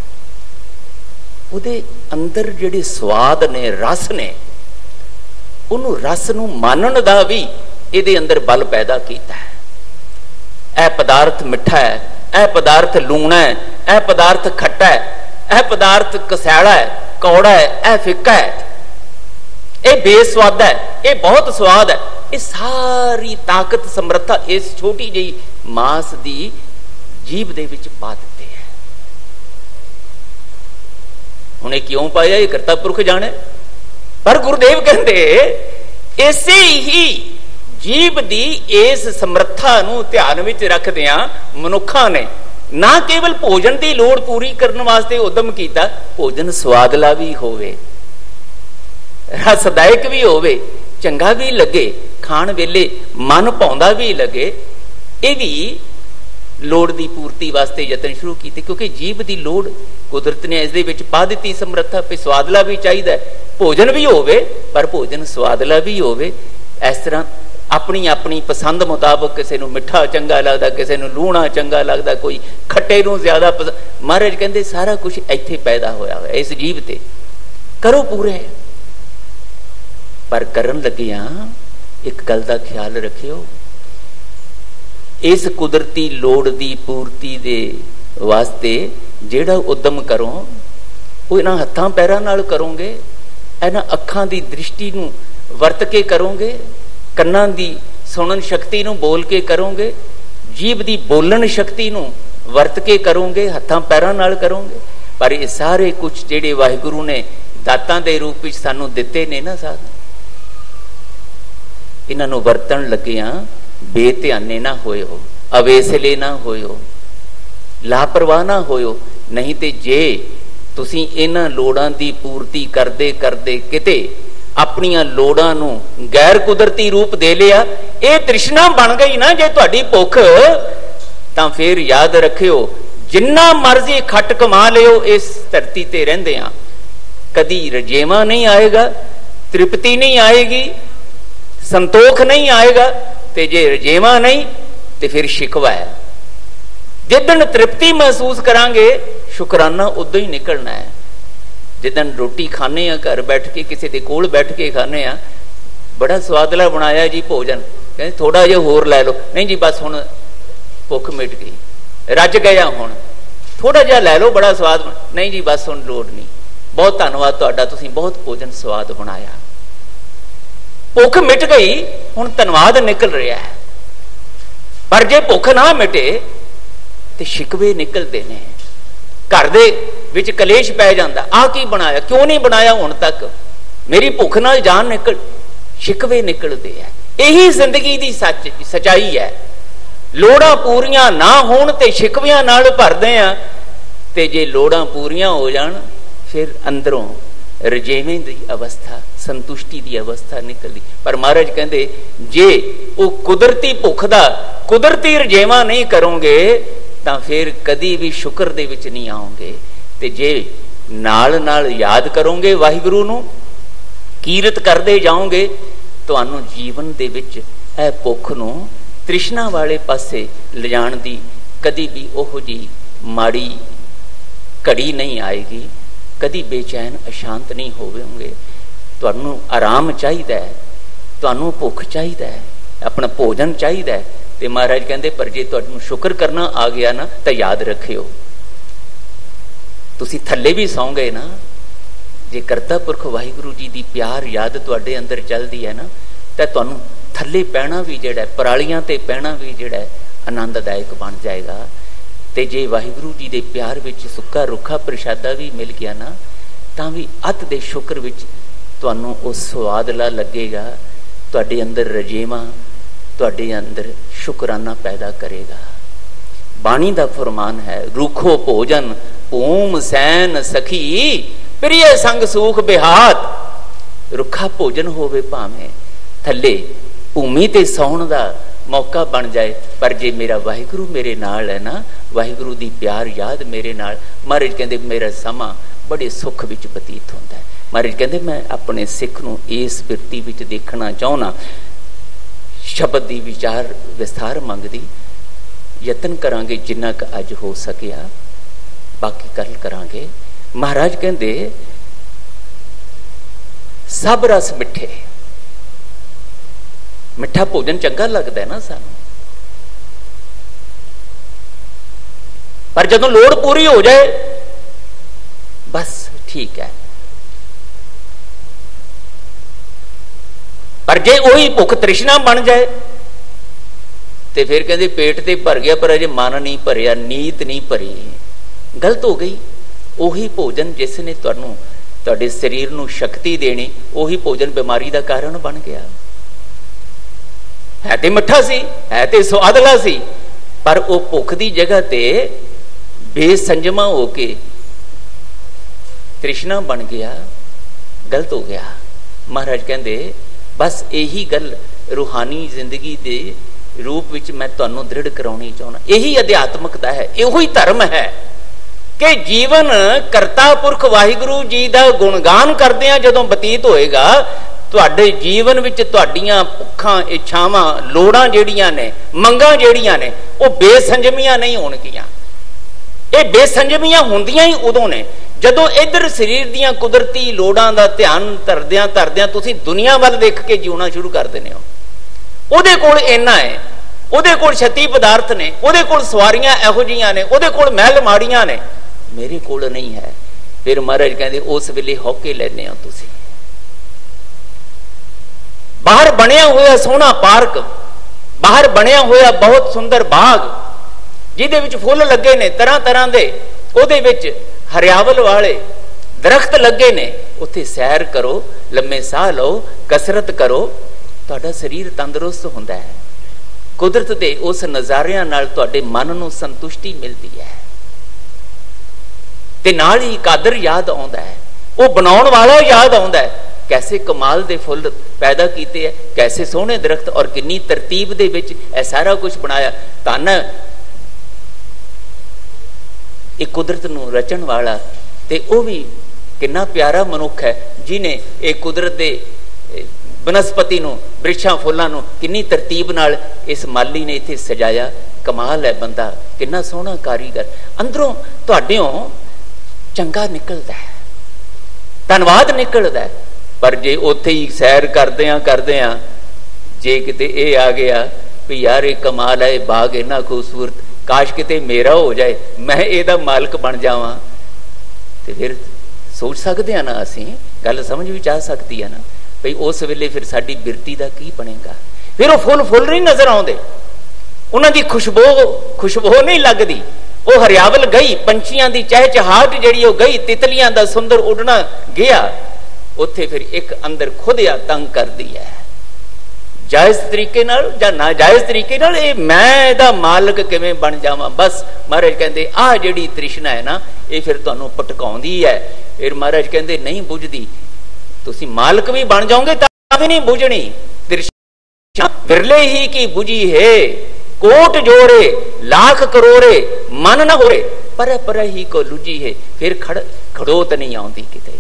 उहदे अंदर जिहड़े स्वाद ने रस ने, उन्होंने रस नूं मानण दा भी इहदे अंदर बल पैदा किया है। यह पदार्थ मिठा है, यह पदार्थ लूणा है, यह पदार्थ खट्टा है, यह पदार्थ कसैला है, कौड़ा है, यह फिक्का है, यह बेस्वाद है, यह बहुत स्वाद है। ये सारी ताकत समर्था इस छोटी जी मास की जीभ दे विच पा दिते है। उन्हें क्यों पाया ये करता पुरख जाने, पर गुरुदेव कहते इसे ही जीभ की इस समर्था नूं ध्यान विच रखदियां मनुखा ने ना केवल भोजन की लोड़ पूरी करने वास्ते उद्यम किया, भोजन स्वादला भी होवे, रसदायक भी होवे, चंगा भी लगे, खाण वेले मन भाउंदा भी लगे, ये भी लोड़ की पूर्ति वास्ते यतन शुरू किए। क्योंकि जीभ की लोड़ कुदरत ने इस दे विच पा दिती समर्था, पे स्वादला भी चाहिए, भोजन भी होवे पर भोजन स्वादला भी होवे। इस तरह अपनी अपनी पसंद मुताबक किसी नूं मिठा चंगा लगता, किसी नूं लूणा चंगा लगता, कोई खट्टे नूं ज्यादा पसंद। महाराज कहते सारा कुछ इत्थे पैदा होया होया इस जीव ते, करो पूरे। पर करन लगिया एक गल का ख्याल रखियो, इस कुदरती लोड़ की पूर्ति दे वास्ते जेड़ा उद्यम करो वो इन्हां हत्थां पैरां नाल करोगे, इन्हां अखां की दृष्टि नूं वरत के करोगे, कन्नां की सुनन शक्ति नूं बोल के करोगे, जीभ की बोलन शक्ति नूं वरत के करोगे, हत्थां पैरां नाल करोगे। पर ये सारे कुछ जेड़े वाहिगुरू ने दातां दे रूप विच सानूं दिते ने ना साधन, इन्हां वरतन लगिया बेध्याने ना होयो, अवेसले ना होयो, लापरवाह ना होयो। नहीं तो जे तुसी इन्हां लोड़ां दी पूर्ति करदे करदे किते अपनियां लोड़ां नूं गैर कुदरती रूप दे लिया, ये तृष्णा बन गई ना जे तुहाडी भुख, तां फिर याद रखियो जिन्ना मर्जी खट कमा लियो इस धरती ते रहिंदे आ, कदी रजेवा नहीं आएगा, तृप्ति नहीं आएगी, संतोख नहीं आएगा तो जे रजेवा नहीं तो फिर शिकवा है। जिदन तृप्ति महसूस करांगे शुकराना उदों ही निकलना है। जिदन रोटी खाने घर बैठ के किसी के कोल बैठ के खाने बड़ा स्वादला बनाया जी भोजन, कहते थोड़ा जिहा होर लै लो, नहीं जी बस हुण भुख मिट गई, रज गया हुण थोड़ा जिहा लै लो बड़ा स्वाद, नहीं जी बस हुण लोड़ नहीं, बहुत धन्नवाद तुहाडा, तुसीं बहुत भोजन स्वाद बनाया। भुख मिट गई हुण धन्नवाद निकल रहा है। पर जे भुख ना मिटे तो शिकवे निकलते हैं, घर दे विच कलेश पै जांदा, आ की बनाया, क्यों नहीं बनाया हुण तक, मेरी भुख नाल जान निकल, शिकवे निकलते हैं। यही जिंदगी की सच्चाई है। लोड़ां पूरियां ना होण ते शिकवियां नाल भरदे आ, ते जे लोड़ां पूरियां हो जाण फिर अंदरों रजेवें की अवस्था, संतुष्टि की अवस्था निकलती। पर महाराज कहते जे वो कुदरती भुख दा कुदरती रजेवा नहीं करोगे तो फिर कदी भी शुक्र दे विच नहीं आओगे। ते जे नाल नाल याद करोगे वाहिगुरु नूं, कीरत करते जाओगे, तुहानूं जीवन दे विच ए भुख नूं तृष्णा वाले पासे ले जाण दी कदी भी ओहो जी माड़ी घड़ी नहीं आएगी, कदी बेचैन अशांत नहीं होवोगे। तुहानूं आराम चाहिदा है, तुहानूं भुख चाहिदा है, अपना भोजन चाहिदा है। ते महाराज कहते पर जे तुहानूं शुक्र करना आ गया ना तो याद रखियो, तुसीं थल्ले भी सौ गए ना, जे करता पुरख वाहिगुरू जी की प्यार याद तुहाडे अंदर चलती है ना तो तुहानूं थल्ले पैना भी जिहड़ा परालियां ते पैना भी जिहड़ा आनंददायक बन जाएगा। ते जे वाहिगुरू जी के प्यार विच सुक्का रुखा प्रशादा भी मिल गया ना तां भी अत दे शुक्र विच तुहानूं उह स्वादला लगेगा, तुहाडे अंदर रजेवा, तुहाडे अंदर शुकराना पैदा करेगा। बाणी दा फरमान है, रूखो भोजन भूम सैन सखी, प्रिय संग सूख बिहात। रुखा भोजन होवे भावें थल्ले भूमि ते सौण दा मौका बन जाए, पर जे मेरा वाहिगुरू मेरे नाल है ना, वाहिगुरू दी प्यार याद मेरे नाल, महाराज कहते मेरा समा बड़े सुख विच बतीत होंदा है। महाराज कहते मैं अपने सिख नूं इस बिरती विच देखना चाहुंदा। शब्द दी विचार विस्तार मंगदी, यतन करांगे जिन्ना क अज हो सकिया, बाकी कल करांगे। महाराज कहते सब रस मिठे, मिठा भोजन चंगा लगता है ना सानू, पर जदों लोड़ पूरी हो जाए बस ठीक है। पर जे वही भुख तृष्णा बन जाए तो फिर कहते पेट ते भर गया पर अजे मन नहीं भरिया, नीत नहीं भरी, गलत हो गई। ਉਹੀ ਭੋਜਨ ਜਿਸ ਨੇ ਤੁਹਾਨੂੰ ਤੁਹਾਡੇ ਸਰੀਰ ਨੂੰ ਸ਼ਕਤੀ ਦੇਣੀ, ਉਹੀ ਭੋਜਨ ਬਿਮਾਰੀ ਦਾ ਕਾਰਨ ਬਣ ਗਿਆ। ਹੈ ਤੇ ਮਿੱਠਾ ਸੀ, ਹੈ ਤੇ ਸਵਾਦਲਾ ਸੀ, ਪਰ ਉਹ ਭੁੱਖ ਦੀ ਜਗ੍ਹਾ ਤੇ ਬੇਸੰਜਮਾ ਹੋ ਕੇ ਤ੍ਰਿਸ਼ਨਾ ਬਣ ਗਿਆ, ਗਲਤ ਹੋ ਗਿਆ। ਮਹਾਰਾਜ ਕਹਿੰਦੇ ਬਸ ਇਹੀ ਗੱਲ ਰੂਹਾਨੀ ਜ਼ਿੰਦਗੀ ਦੇ ਰੂਪ ਵਿੱਚ ਮੈਂ ਤੁਹਾਨੂੰ ਦ੍ਰਿੜ ਕਰਾਉਣੀ ਚਾਹੁੰਦਾ। ਇਹੀ ਅਧਿਆਤਮਕਤਾ ਹੈ, ਇਹੋ ਹੀ ਧਰਮ ਹੈ कि जीवन करता पुरख वाहिगुरू जी का गुणगान करदे जदों बतीत होएगा, तुहाडे जीवन विच तुहाडीआं भुखां इच्छावां लोड़ां जिहड़ियां ने मंगां जिहड़ियां ने वो बेसंजमियां नहीं होणगीआं। ये बेसंजमियां हुंदियां ही उदों ने जदों इधर शरीर दीआं कुदरती लोड़ां दा ध्यान धरदियां तुसीं दुनिया वल देख के जीउणा शुरू कर दिंदे हो। उहदे कोल इन्ना है, उहदे कोल छत्ती पदार्थ ने, उहदे कोल सवारियां इहो जिहियां ने, उहदे कोल महल माड़ियां ने, मेरे कोल नहीं है। फिर महाराज कहते उस वेले हौके लेने हो तुसी। बाहर बनया होया सोहना पार्क, बाहर बनया होया बहुत सुंदर बाग जिहदे विच फुੱਲ लगे ने तरह तरह दे, उहदे विच हरियावल वाले दरख्त लगे ने, उत्थे सैर करो, लम्मे साह लो, कसरत करो, तुहाडा शरीर तंदुरुस्त हुंदा है। कुदरत दे उस नज़ारियां नाल तुहाडे मन नूं संतुष्टि मिलती है ते नाल ही कादर याद आउंदा है, वो बनाउण वाला याद आउंदा है। कैसे कमाल दे फुੱਲ पैदा कीते है, कैसे सोहणे दरख्त और किन्नी तरतीब दे विच ए सारा कुछ बनाया। धन एक कुदरत नूं रचण वाला ते वो भी किन्ना प्यारा मनुख है जिन्हें एक कुदरत दे बनस्पति नूं ਬ੍ਰਿਛਾਂ ਫੁੱਲਾਂ ਨੂੰ ਕਿੰਨੀ ਤਰਤੀਬ ਨਾਲ ਇਸ ਮਾਲੀ ਨੇ ਇੱਥੇ ਸਜਾਇਆ। ਕਮਾਲ ਹੈ ਬੰਦਾ, ਕਿੰਨਾ ਸੋਹਣਾ ਕਾਰੀਗਰ। ਅੰਦਰੋਂ ਤੁਹਾਡਿਓਂ ਚੰਗਾ ਨਿਕਲਦਾ ਹੈ, ਧੰਨਵਾਦ ਨਿਕਲਦਾ ਹੈ। ਪਰ ਜੇ ਉੱਥੇ ਹੀ ਸੈਰ ਕਰਦਿਆਂ ਜੇ ਕਿਤੇ ਇਹ ਆ ਗਿਆ ਵੀ ਯਾਰ ਇਹ ਕਮਾਲ ਹੈ, ਇਹ ਬਾਗ ਇੰਨਾ ਖੂਬਸੂਰਤ, ਕਾਸ਼ ਕਿਤੇ ਮੇਰਾ ਹੋ ਜਾਏ, ਮੈਂ ਇਹਦਾ ਮਾਲਕ ਬਣ ਜਾਵਾਂ, ਤੇ ਫਿਰ ਸੋਚ ਸਕਦੇ ਹਾਂ ਨਾ, ਅਸੀਂ ਗੱਲ ਸਮਝ ਵਿੱਚ ਆ ਸਕਦੀ ਹੈ ਨਾ ਭਈ ਉਸ ਵੇਲੇ ਫਿਰ ਸਾਡੀ ਬਿਰਤੀ ਦਾ ਕੀ ਬਣੇਗਾ। ਫਿਰ ਉਹ ਫੁੱਲ ਨਹੀਂ ਨਜ਼ਰ ਆਉਂਦੇ, ਉਹਨਾਂ ਦੀ ਖੁਸ਼ਬੂ ਨਹੀਂ ਲੱਗਦੀ। ਉਹ ਹਰਿਆਵਲ ਗਈ, ਪੰਛੀਆਂ ਦੀ ਚਹਿਚਹਾਟ ਜਿਹੜੀ ਉਹ ਗਈ, ਤਿਤਲੀਆਂ ਦਾ ਸੁੰਦਰ ਉੱਡਣਾ ਗਿਆ। ਉੱਥੇ ਫਿਰ ਇੱਕ ਅੰਦਰ ਖੁਦਿਆ ਤੰਗ ਕਰਦੀ ਹੈ, ਜਾਇਜ਼ ਤਰੀਕੇ ਨਾਲ ਜਾਂ ਨਾਜਾਇਜ਼ ਤਰੀਕੇ ਨਾਲ, ਇਹ ਮੈਂ ਇਹਦਾ ਮਾਲਕ ਕਿਵੇਂ ਬਣ ਜਾਵਾਂ। ਬਸ ਮਹਾਰਾਜ ਕਹਿੰਦੇ ਆਹ ਜਿਹੜੀ ਤ੍ਰਿਸ਼ਨਾ ਹੈ ਨਾ, ਇਹ ਫਿਰ ਤੁਹਾਨੂੰ ਭਟਕਾਉਂਦੀ ਹੈ। ਫਿਰ ਮਹਾਰਾਜ ਕਹਿੰਦੇ ਨਹੀਂ ਬੁਝਦੀ, ਤੁਸੀਂ ਮਾਲਕ ਵੀ ਬਣ ਜਾਓਗੇ ਤਾਂ ਵੀ ਨਹੀਂ ਬੁਝਣੀ। ਤ੍ਰਿਸ਼ਨਾ ਵਿਰਲੇ ਹੀ ਕੀ ਬੁਝੀ ਹੈ, ਕੋਟ ਜੋੜੇ ਲੱਖ ਕਰੋੜੇ ਮਨ ਨਾ ਹੋਰੇ, ਪਰ ਹੀ ਕੋ ਲੁਜੀ ਹੈ। ਫਿਰ ਖੜੋਤ ਨਹੀਂ ਆਉਂਦੀ ਕਿਤੇ,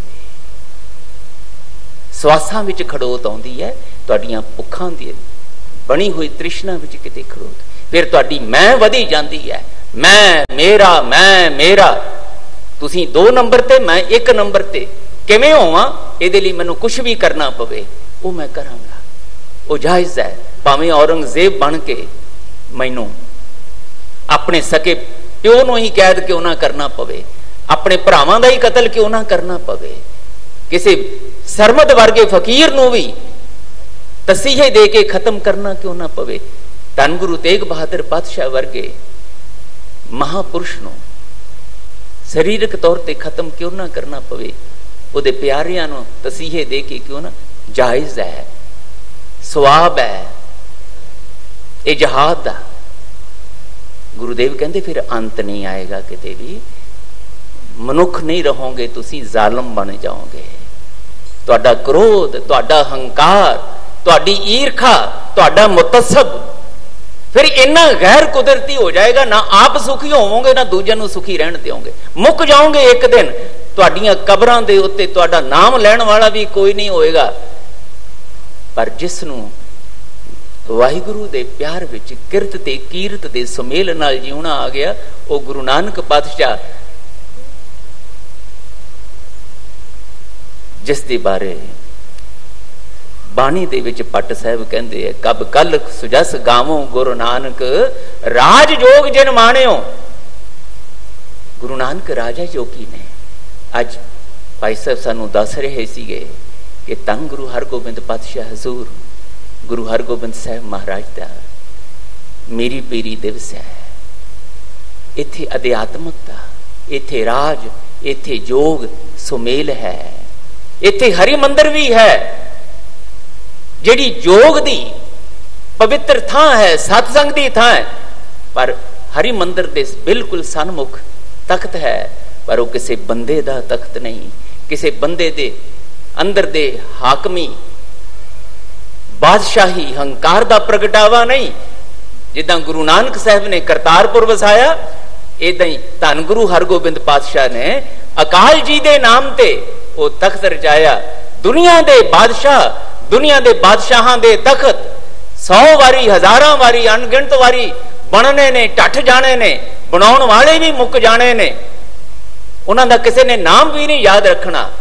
ਸਵਾਸਾਂ ਵਿੱਚ ਖੜੋਤ ਆਉਂਦੀ ਹੈ, ਤੁਹਾਡੀਆਂ ਭੁੱਖਾਂ ਦੀ ਬਣੀ ਹੋਈ ਤ੍ਰਿਸ਼ਨਾ ਵਿੱਚ ਕਿਤੇ ਖੜੋਤ। ਫਿਰ ਤੁਹਾਡੀ ਮੈਂ ਵਧੀ ਜਾਂਦੀ ਹੈ, ਮੈਂ ਮੇਰਾ। ਤੁਸੀਂ 2 ਨੰਬਰ ਤੇ, ਮੈਂ 1 ਨੰਬਰ ਤੇ। ਕਿਵੇਂ ਹੋਵਾਂ? ਇਹਦੇ ਲਈ ਮੈਨੂੰ ਕੁਛ ਵੀ ਕਰਨਾ ਪਵੇ ਉਹ ਮੈਂ ਕਰਾਂਗਾ, ਉਹ ਜਾਇਜ਼ ਹੈ। ਭਾਵੇਂ ਔਰੰਗਜ਼ੇਬ ਬਣ ਕੇ ਮੈਨੂੰ ਆਪਣੇ ਸਕੇ ਪਿਓ ਨੂੰ ਹੀ ਕੈਦ ਕਿਉਂ ਨਾ ਕਰਨਾ ਪਵੇ, ਆਪਣੇ ਭਰਾਵਾਂ ਦਾ ਹੀ ਕਤਲ ਕਿਉਂ ਨਾ ਕਰਨਾ ਪਵੇ, ਕਿਸੇ ਸਰਮਦ ਵਰਗੇ ਫਕੀਰ ਨੂੰ ਵੀ ਤਸੀਹੇ ਦੇ ਕੇ ਖਤਮ ਕਰਨਾ ਕਿਉਂ ਨਾ ਪਵੇ। ਧੰਨ ਗੁਰੂ ਤੇਗ ਬਹਾਦਰ ਪਾਤਸ਼ਾਹ ਵਰਗੇ ਮਹਾਪੁਰਸ਼ ਨੂੰ ਸਰੀਰਕ ਤੌਰ ਤੇ ਖਤਮ ਕਿਉਂ ਨਾ ਕਰਨਾ ਪਵੇ, ਉਹਦੇ ਪਿਆਰਿਆਂ ਨੂੰ ਤਸੀਹੇ ਦੇ ਕੇ ਕਿਉਂ ਨਾ। ਜਾਇਜ਼ ਹੈ, ਸਵਾਬ ਹੈ ਇਹ ਜਹਾਦ ਦਾ। ਗੁਰੂਦੇਵ ਕਹਿੰਦੇ ਫਿਰ ਅੰਤ ਨਹੀਂ ਆਏਗਾ ਕਿਤੇ ਵੀ, ਮਨੁੱਖ ਨਹੀਂ ਰਹੋਗੇ ਤੁਸੀਂ, ਜ਼ਾਲਮ ਬਣ ਜਾਓਗੇ। ਤੁਹਾਡਾ ਕ੍ਰੋਧ, ਤੁਹਾਡਾ ਹੰਕਾਰ, ਤੁਹਾਡੀ ਈਰਖਾ, ਤੁਹਾਡਾ ਮੁਤੱਸਬ ਫਿਰ ਇੰਨਾ ਗੈਰ ਕੁਦਰਤੀ ਹੋ ਜਾਏਗਾ, ਨਾ ਆਪ ਸੁਖੀ ਹੋਵੋਗੇ ਨਾ ਦੂਜਿਆਂ ਨੂੰ ਸੁਖੀ ਰਹਿਣ ਦਿਓਗੇ। ਮੁੱਕ ਜਾਓਗੇ ਇੱਕ ਦਿਨ, ਤੁਹਾਡੀਆਂ ਕਬਰਾਂ ਦੇ ਉੱਤੇ ਤੁਹਾਡਾ ਨਾਮ ਲੈਣ ਵਾਲਾ ਵੀ ਕੋਈ ਨਹੀਂ ਹੋਏਗਾ। ਪਰ ਜਿਸ ਨੂੰ ਵਾਹਿਗੁਰੂ ਦੇ ਪਿਆਰ ਵਿੱਚ ਕਿਰਤ ਤੇ ਕੀਰਤ ਦੇ ਸੁਮੇਲ ਨਾਲ ਜਿਉਣਾ ਆ ਗਿਆ, ਉਹ ਗੁਰੂ ਨਾਨਕ ਪਾਤਸ਼ਾਹ ਜਿਸ ਦੇ ਬਾਰੇ ਬਾਣੀ ਦੇ ਵਿੱਚ ਪੱਟ ਸਾਹਿਬ ਕਹਿੰਦੇ ਆ, ਕਬ ਕਲ ਸੁਜਸ ਗਾਵੋਂ ਗੁਰੂ ਨਾਨਕ ਰਾਜ ਜੋਗ ਜਿਨ ਮਾਣਿਓ। ਗੁਰੂ ਨਾਨਕ ਰਾਜਾ ਜੋਗੀ ਨੇ। ਅੱਜ ਭਾਈ ਸਾਹਿਬ ਸਾਨੂੰ ਦੱਸ ਰਹੇ ਸੀਗੇ ਕਿ ਧੰਨ ਗੁਰੂ ਹਰਗੋਬਿੰਦ ਪਾਤਸ਼ਾਹ ਹਜ਼ੂਰ ਗੁਰੂ ਹਰਗੋਬਿੰਦ ਸਾਹਿਬ ਮਹਾਰਾਜ ਦਾ ਮੇਰੀ ਪੀਰੀ ਦਿਵਸ ਹੈ। ਇੱਥੇ ਅਧਿਆਤਮਕਤਾ, ਇੱਥੇ ਰਾਜ, ਇੱਥੇ ਜੋਗ ਸੁਮੇਲ ਹੈ। ਇੱਥੇ ਹਰੀ ਮੰਦਰ ਵੀ ਹੈ, ਜਿਹੜੀ ਜੋਗ ਦੀ ਪਵਿੱਤਰ ਥਾਂ ਹੈ, ਸਤਸੰਗ ਦੀ ਥਾਂ ਹੈ। ਪਰ ਹਰੀ ਮੰਦਰ ਦੇ ਬਿਲਕੁਲ ਸਨਮੁਖ ਤਖਤ ਹੈ, ਪਰ ਉਹ ਕਿਸੇ ਬੰਦੇ ਦਾ ਤਖਤ ਨਹੀਂ, ਕਿਸੇ ਬੰਦੇ ਦੇ ਅੰਦਰ ਦੇ ਹਾਕਮੀ ਬਾਦਸ਼ਾਹੀ ਹੰਕਾਰ ਦਾ ਪ੍ਰਗਟਾਵਾ ਨਹੀਂ। ਜਿੱਦਾਂ ਗੁਰੂ ਨਾਨਕ ਸਾਹਿਬ ਨੇ ਕਰਤਾਰਪੁਰ ਵਸਾਇਆ, ਏਦਾਂ ਹੀ ਧੰਨ ਗੁਰੂ ਹਰਗੋਬਿੰਦ ਪਾਤਸ਼ਾਹ ਨੇ ਅਕਾਲ ਜੀ ਦੇ ਨਾਮ ਤੇ ਉਹ ਤਖਤ ਰਚਾਇਆ। ਦੁਨੀਆ ਦੇ ਬਾਦਸ਼ਾਹ, ਦੁਨੀਆ ਦੇ ਬਾਦਸ਼ਾਹਾਂ ਦੇ ਤਖਤ 100 ਵਾਰੀ, ਹਜ਼ਾਰਾਂ ਵਾਰੀ, ਅਣਗਿਣਤ ਵਾਰੀ ਬਣਨੇ ਨੇ, ਟੱਠ ਜਾਣੇ ਨੇ, ਬਣਾਉਣ ਵਾਲੇ ਵੀ ਮੁੱਕ ਜਾਣੇ ਨੇ, ਉਹਨਾਂ ਦਾ ਕਿਸੇ ਨੇ ਨਾਮ ਵੀ ਨਹੀਂ ਯਾਦ ਰੱਖਣਾ।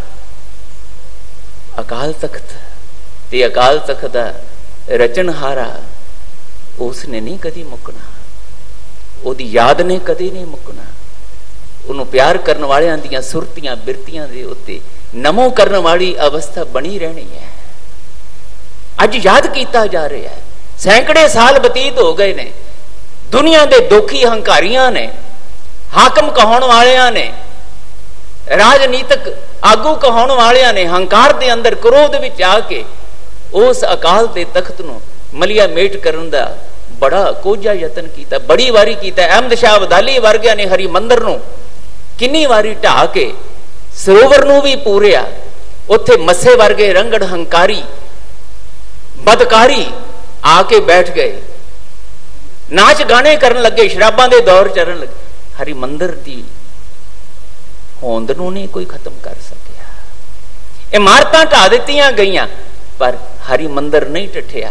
ਅਕਾਲ ਤਖਤ ਤੇ ਅਕਾਲ ਤਖਤ ਦਾ ਰਚਨਹਾਰਾ ਉਸ ਨੇ ਨਹੀਂ ਕਦੀ ਮੁੱਕਣਾ, ਉਹਦੀ ਯਾਦ ਨੇ ਕਦੀ ਨਹੀਂ ਮੁੱਕਣਾ। ਉਹਨੂੰ ਪਿਆਰ ਕਰਨ ਵਾਲਿਆਂ ਦੀਆਂ ਸੁਰਤੀਆਂ ਬਿਰਤੀਆਂ ਦੇ ਉੱਤੇ ਨਮੋ ਕਰਨ ਵਾਲੀ ਅਵਸਥਾ ਬਣੀ ਰਹਿਣੀ ਹੈ। ਅੱਜ ਯਾਦ ਕੀਤਾ ਜਾ ਰਿਹਾ ਹੈ। ਸੈਂਕੜੇ ਸਾਲ ਬਤੀਤ ਹੋ ਗਏ ਨੇ, ਦੁਨੀਆ ਦੇ ਦੋਖੀ ਹੰਕਾਰੀਆਂ ਨੇ, ਹਾਕਮ ਕਹਾਉਣ ਵਾਲਿਆਂ ਨੇ, ਰਾਜਨੀਤਿਕ ਆਗੂ ਕਹਾਉਣ ਵਾਲਿਆਂ ਨੇ ਹੰਕਾਰ ਦੇ ਅੰਦਰ, ਕ੍ਰੋਧ ਵਿੱਚ ਆ ਕੇ ਉਸ ਅਕਾਲ ਦੇ ਤਖਤ ਨੂੰ ਮਲੀਆ ਮੇਟ ਕਰਨ ਦਾ ਬੜਾ ਕੋਝਾ ਯਤਨ ਕੀਤਾ, ਬੜੀ ਵਾਰੀ ਕੀਤਾ। ਅਹਿਮਦ ਸ਼ਾਹ ਅਬਦਾਲੀ ਵਰਗਿਆਂ ਨੇ ਹਰੀ ਮੰਦਰ ਨੂੰ ਕਿੰਨੀ ਵਾਰੀ ਢਾਹ ਕੇ ਸਰੋਵਰ ਨੂੰ ਵੀ ਪੂਰਿਆ। ਉੱਥੇ ਮੱਸੇ ਵਰਗੇ ਰੰਗੜ ਹੰਕਾਰੀ ਬਦਕਾਰੀ ਆ ਕੇ ਬੈਠ ਗਏ, ਨਾਚ ਗਾਣੇ ਕਰਨ ਲੱਗੇ, ਸ਼ਰਾਬਾਂ ਦੇ ਦੌਰ ਚਰਨ ਲੱਗੇ। ਹਰੀ ਮੰਦਰ ਦੀ ਹੋਂਦ ਨੂੰ ਨਹੀਂ ਕੋਈ ਖਤਮ ਕਰ ਸਕਿਆ। ਇਮਾਰਤਾਂ ਢਾਹ ਦਿੱਤੀਆਂ ਗਈਆਂ, ਪਰ हरि मंदिर नहीं टठिया।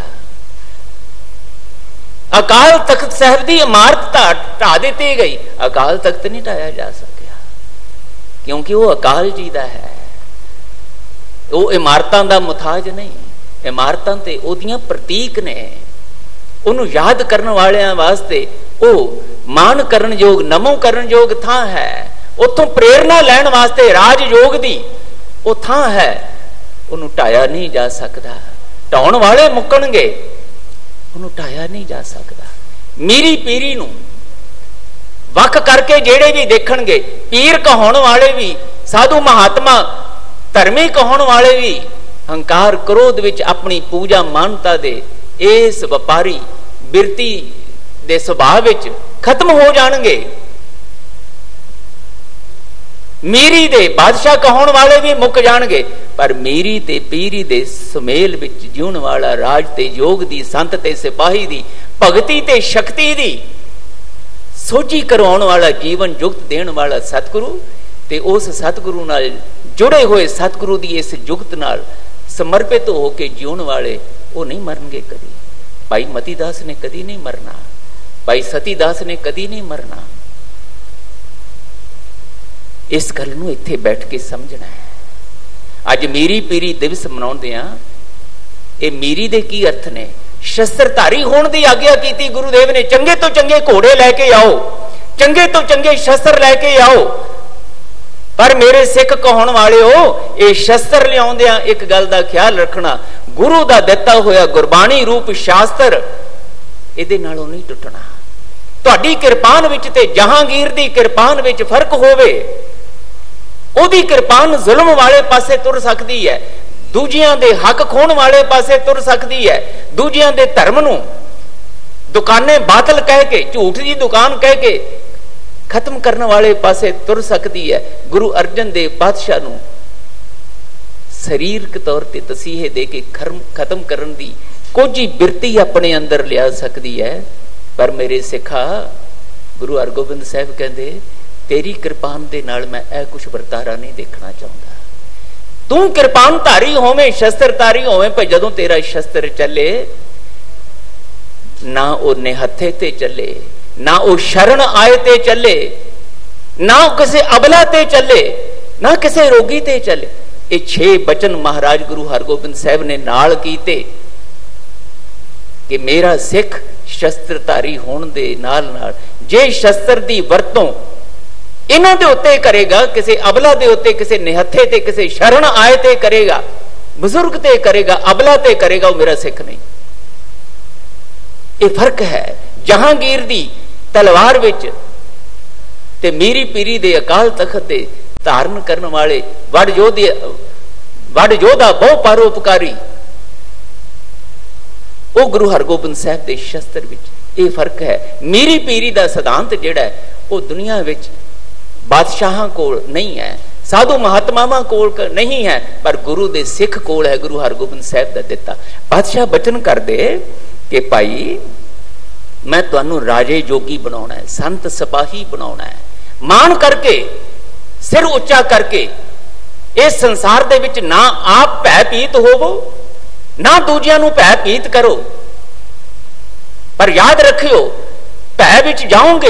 अकाल तख्त साहब की इमारत ढा दी गई, अकाल तख्त नहीं ढाया जा सकिया, क्योंकि वो अकाल जी का है। वो इमारतों का मुताज नहीं, इमारतां ते ओदियां प्रतीक ने। उन्होंने याद करने वाले वास्ते वो मान करन योग, नमो करन योग थां है। उतों प्रेरणा लैण वास्ते राजयोग दी वो थां है। उन्होंने ढाया नहीं जा सकता। ढाउण वाले मुक्कणगे, उन्होंने ढाया नहीं जा सकता। मीरी पीरी नूं वख करके जेड़े भी देखणगे, पीर कहाउण वाले भी, साधु महात्मा धर्मी कहाउण वाले भी, हंकार क्रोध विच अपनी पूजा मानता दे इस व्यापारी बिरती दे सुभाव विच खत्म हो जाणगे। मीरी दे बादशाह कहाउण वाले भी मुक जाणगे, पर मीरी ते पीरी दे सुमेल विच जीउण वाला, राज ते योग दी, संत ते सिपाही दी, भगती ते शक्ति दी सोझी करवाउण वाला, जीवन जुगत देण वाला सतगुरु ते उस सतगुरु नाल जुड़े हुए सतगुरु दी इस जुगत नाल समर्पित होके जीउण वाले वो नहीं मरनगे कदी। भाई मतीदास ने कदी नहीं मरना, भाई सतीदास ने कदी नहीं मरना। इस गल नूं इत्थे बैठ के समझना है। अज मीरी पीरी दिवस मनाउंदे आ, ये मीरी दे की अर्थ ने? शस्त्रधारी होने की आग्या की गुरुदेव ने। चंगे तो चंगे घोड़े लैके आओ, चंगे तो चंगे शस्त्र लैके आओ, पर मेरे सिख कहाउण वाले हो, ये शस्त्र लियाउंदियां एक गल का ख्याल रखना, गुरु का दिता होया गुरबाणी रूप शास्त्र इहदे नालों नहीं टुटना। तुहाडी किरपान विच ते जहांगीर दी किरपान विच फर्क होवे। ओदी किरपान जुल्म वाले पासे तुर सकती है, दूजियां दे हक खोण वाले पासे तुर सकती है, दूजियां दे धर्म नूं दुकाने बातल कह के, झूठ दी दुकान कह के खत्म करने वाले पासे तुर सकती है। गुरु अर्जन देव पातशाह नूं शरीरक तौर ते तसीहे दे के खत्म करन दी कोई बिरती अपने अंदर लिया सकती है। पर मेरे सिखा, गुरु हरगोबिंद साहब कहते, तेरी किरपान दे नाल मैं ए कुछ वरतारा नहीं देखना चाहता। तू किरपान धारी होवे, शस्त्र धारी होवे, पर जदों तेरा शस्त्र चले ना वो निहत्थे ते चले, ना वो शरण आए ते चले, ना किसी अबला ते चले, ना किसी रोगी ते चले। ये 6 बचन महाराज गुरु हरगोबिंद साहब ने नाल कीते कि मेरा सिख शस्त्रधारी होने दे नाल नाल जे शस्त्र दी वरतों इन्हां दे उत्ते करेगा, किसी अबला दे उत्ते, किसी निहत्थे ते, किसी शरण आए ते करेगा, बुजुर्ग ते करेगा, अबला ते करेगा, वो मेरा सिख नहीं। ये फर्क है जहांगीर दी तलवार विच ते मीरी पीरी दे अकाल तख्त दे धारण करने वाले वड योधा बहु परोपकारी वो गुरु हरगोबिंद साहब दे शस्त्र विच ये फर्क है। मीरी पीरी दा सिद्धांत जिहड़ा है वो दुनिया विच बादशाहां कोल नहीं है, साधु महात्मावां कोल नहीं है, पर गुरु दे सिख कोल है, गुरु हरगोबिंद साहब दा दिता। बादशाह बचन कर दे कि भाई मैं तुहानू राजे जोगी बनाउणा है, संत सिपाही बनाउणा है, मान करके सिर उच्चा करके इस संसार दे विच ना आप भयभीत होवो, ना दूजियां नू भयभीत करो। पर याद रखियो, भय विच जाओगे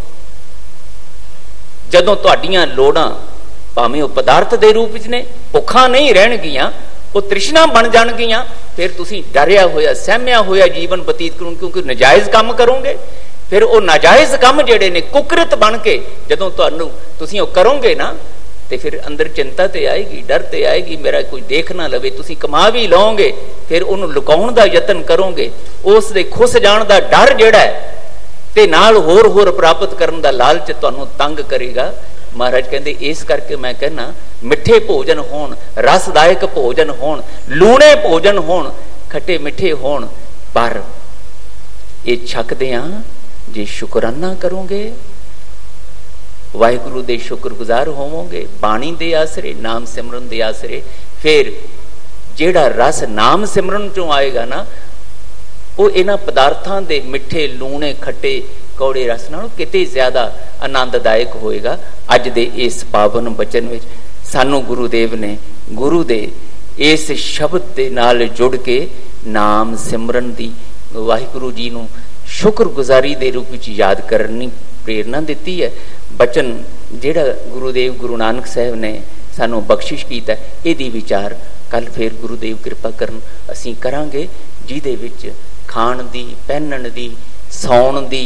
जदों तुहाडीआं लोड़ां भावें वो पदार्थ दे रूप विच ने, भुखा नहीं रहणगियां, वो तृष्णा बन जाणगियां, फिर तुसीं डरिया होया सहमिया होया जीवन बतीत करोगे, क्योंकि नजायज काम करोगे। फिर वो नाजायज काम जेड़े ने कुकृत बन के जदों तुहानू तुसीं वो करोगे ना, ते फिर अंदर चिंता ते आएगी, डर ते आएगी, मेरा कोई देख ना लवे, तुसीं कमा भी लओगे, फिर उन्होंने लुकाउण दा यतन करोगे, उस दे खुस जाण दा डर जेड़ा है ते नाल होर होर प्राप्त करन दा लालच तुहानू तंग करेगा। महाराज कहते इस करके मैं कहना मिठे भोजन होण, रसदायक भोजन होण, लूणे भोजन होण, खट्टे मिठे होण, पर ये छकदियां जे शुकराना करोगे, वाहिगुरु दे शुक्रगुजार होवोगे, बाणी दे आसरे, नाम सिमरन दे आसरे, फिर जेड़ा रस नाम सिमरन चों आएगा ना, वो इन्हां पदार्थां दे मिठे लूणे खट्टे कौड़े रस नालों किते ज्यादा आनंददायक होएगा। अज दे इस पावन बचन विच सानू गुरुदेव ने गुरु दे इस शब्द के नाल जुड़ के नाम सिमरन दी वाहिगुरु जी नूं शुक्रगुजारी दे रूप विच याद करनी प्रेरणा दी है। बचन जिहड़ा गुरुदेव गुरु नानक साहब ने सानू बख्शिश कीता, इहदी विचार कल फिर गुरुदेव कृपा करन असीं करांगे, जिहदे विच खाण दी, पहनण दी, सौण दी,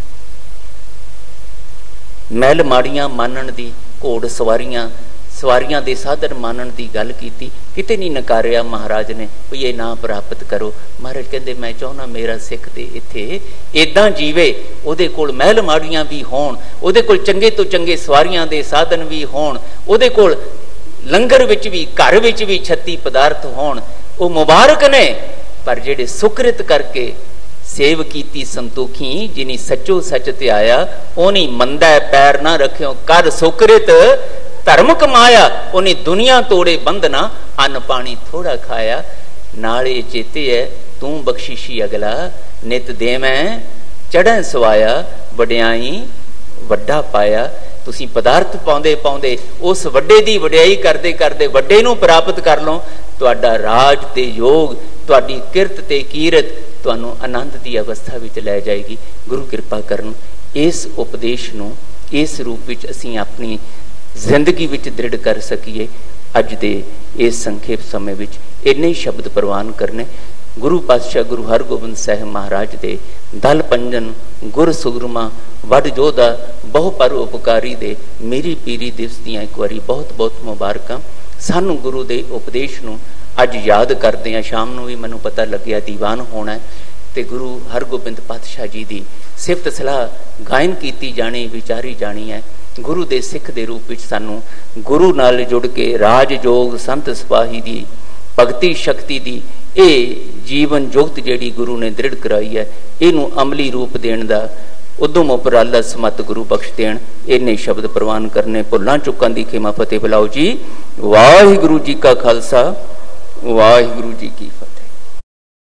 मैल माड़ियां मानण दी, घोड़ सवारियां दे साधन मानण दी गल कीती। किते नहीं नकारिया महाराज ने भी ये ना प्राप्त करो। महाराज कहंदे मैं चाहुंदा मेरा सिख ते इत्थे इदां जीवे, उहदे कोल महल माड़ियां भी होण, उहदे कोल चंगे तो चंगे सवारियां दे साधन भी होण, उहदे कोल लंगर विच भी घर विच भी 36 पदार्थ होण। वो मुबारक ने, पर जिहड़े सुकृत करके सेव कीती संतोखी, जिनी सचो सच ते आया, ओनी मंदा पैर ना रखियो, कर सुकृत धर्म कमाया, उन्हें दुनिया तोड़े बंधना, अन्न पानी थोड़ा खाया। नाले चेते है तू बख्शिशी अगला, नित देवैं चढ़ै सवाया, वड्याई वड्डा पाया। तुसी पदार्थ पाउंदे पाउंदे उस वड्डे दी वड्याई करदे करदे वड्डे नूं प्राप्त कर लो। तुहाडा राज ते योग, तुहाडी किरत ते कीरत तुहानूं आनंद दी अवस्था विच लै जाएगी। गुरु कृपा करन इस उपदेश नूं इस रूप विच असीं अपनी जिंदगी विच दृढ़ कर सकीए। अज दे इस संखेप समय विच इन्ने ही शब्द प्रवान करने। गुरु पातशाह गुरु हरगोबिंद साहिब महाराज दे दल पंजन गुर सुगरमा वड जोधा बहु पर उपकारी दे मेरी पीरी दिवस दियां एक बारी बहुत बहुत मुबारकां। सानू गुरु दे उपदेश नूं अज याद करदे आ। शाम नूं भी मैनूं पता लग्या दीवान होना है ते गुरु हरगोबिंद पातशाह जी दी सिफत सलाह गायन कीती जानी, विचारी जानी है। गुरु दे सिख दे रूप विच सानू गुरु नाल जुड़ के राज जोग संत सिपाही दी भगती शक्ति दी ये जीवन जुगत जिहड़ी गुरु ने दृढ़ कराई है, इनू अमली रूप देण दा उदम उपराला समत गुरु बख्श देण। इन्ने शब्द प्रवान करने। भुल्लां चुकां दी खिमा फतेह बुलाओ जी। वाहिगुरु जी का खालसा, वाहिगुरु जी की फतेह।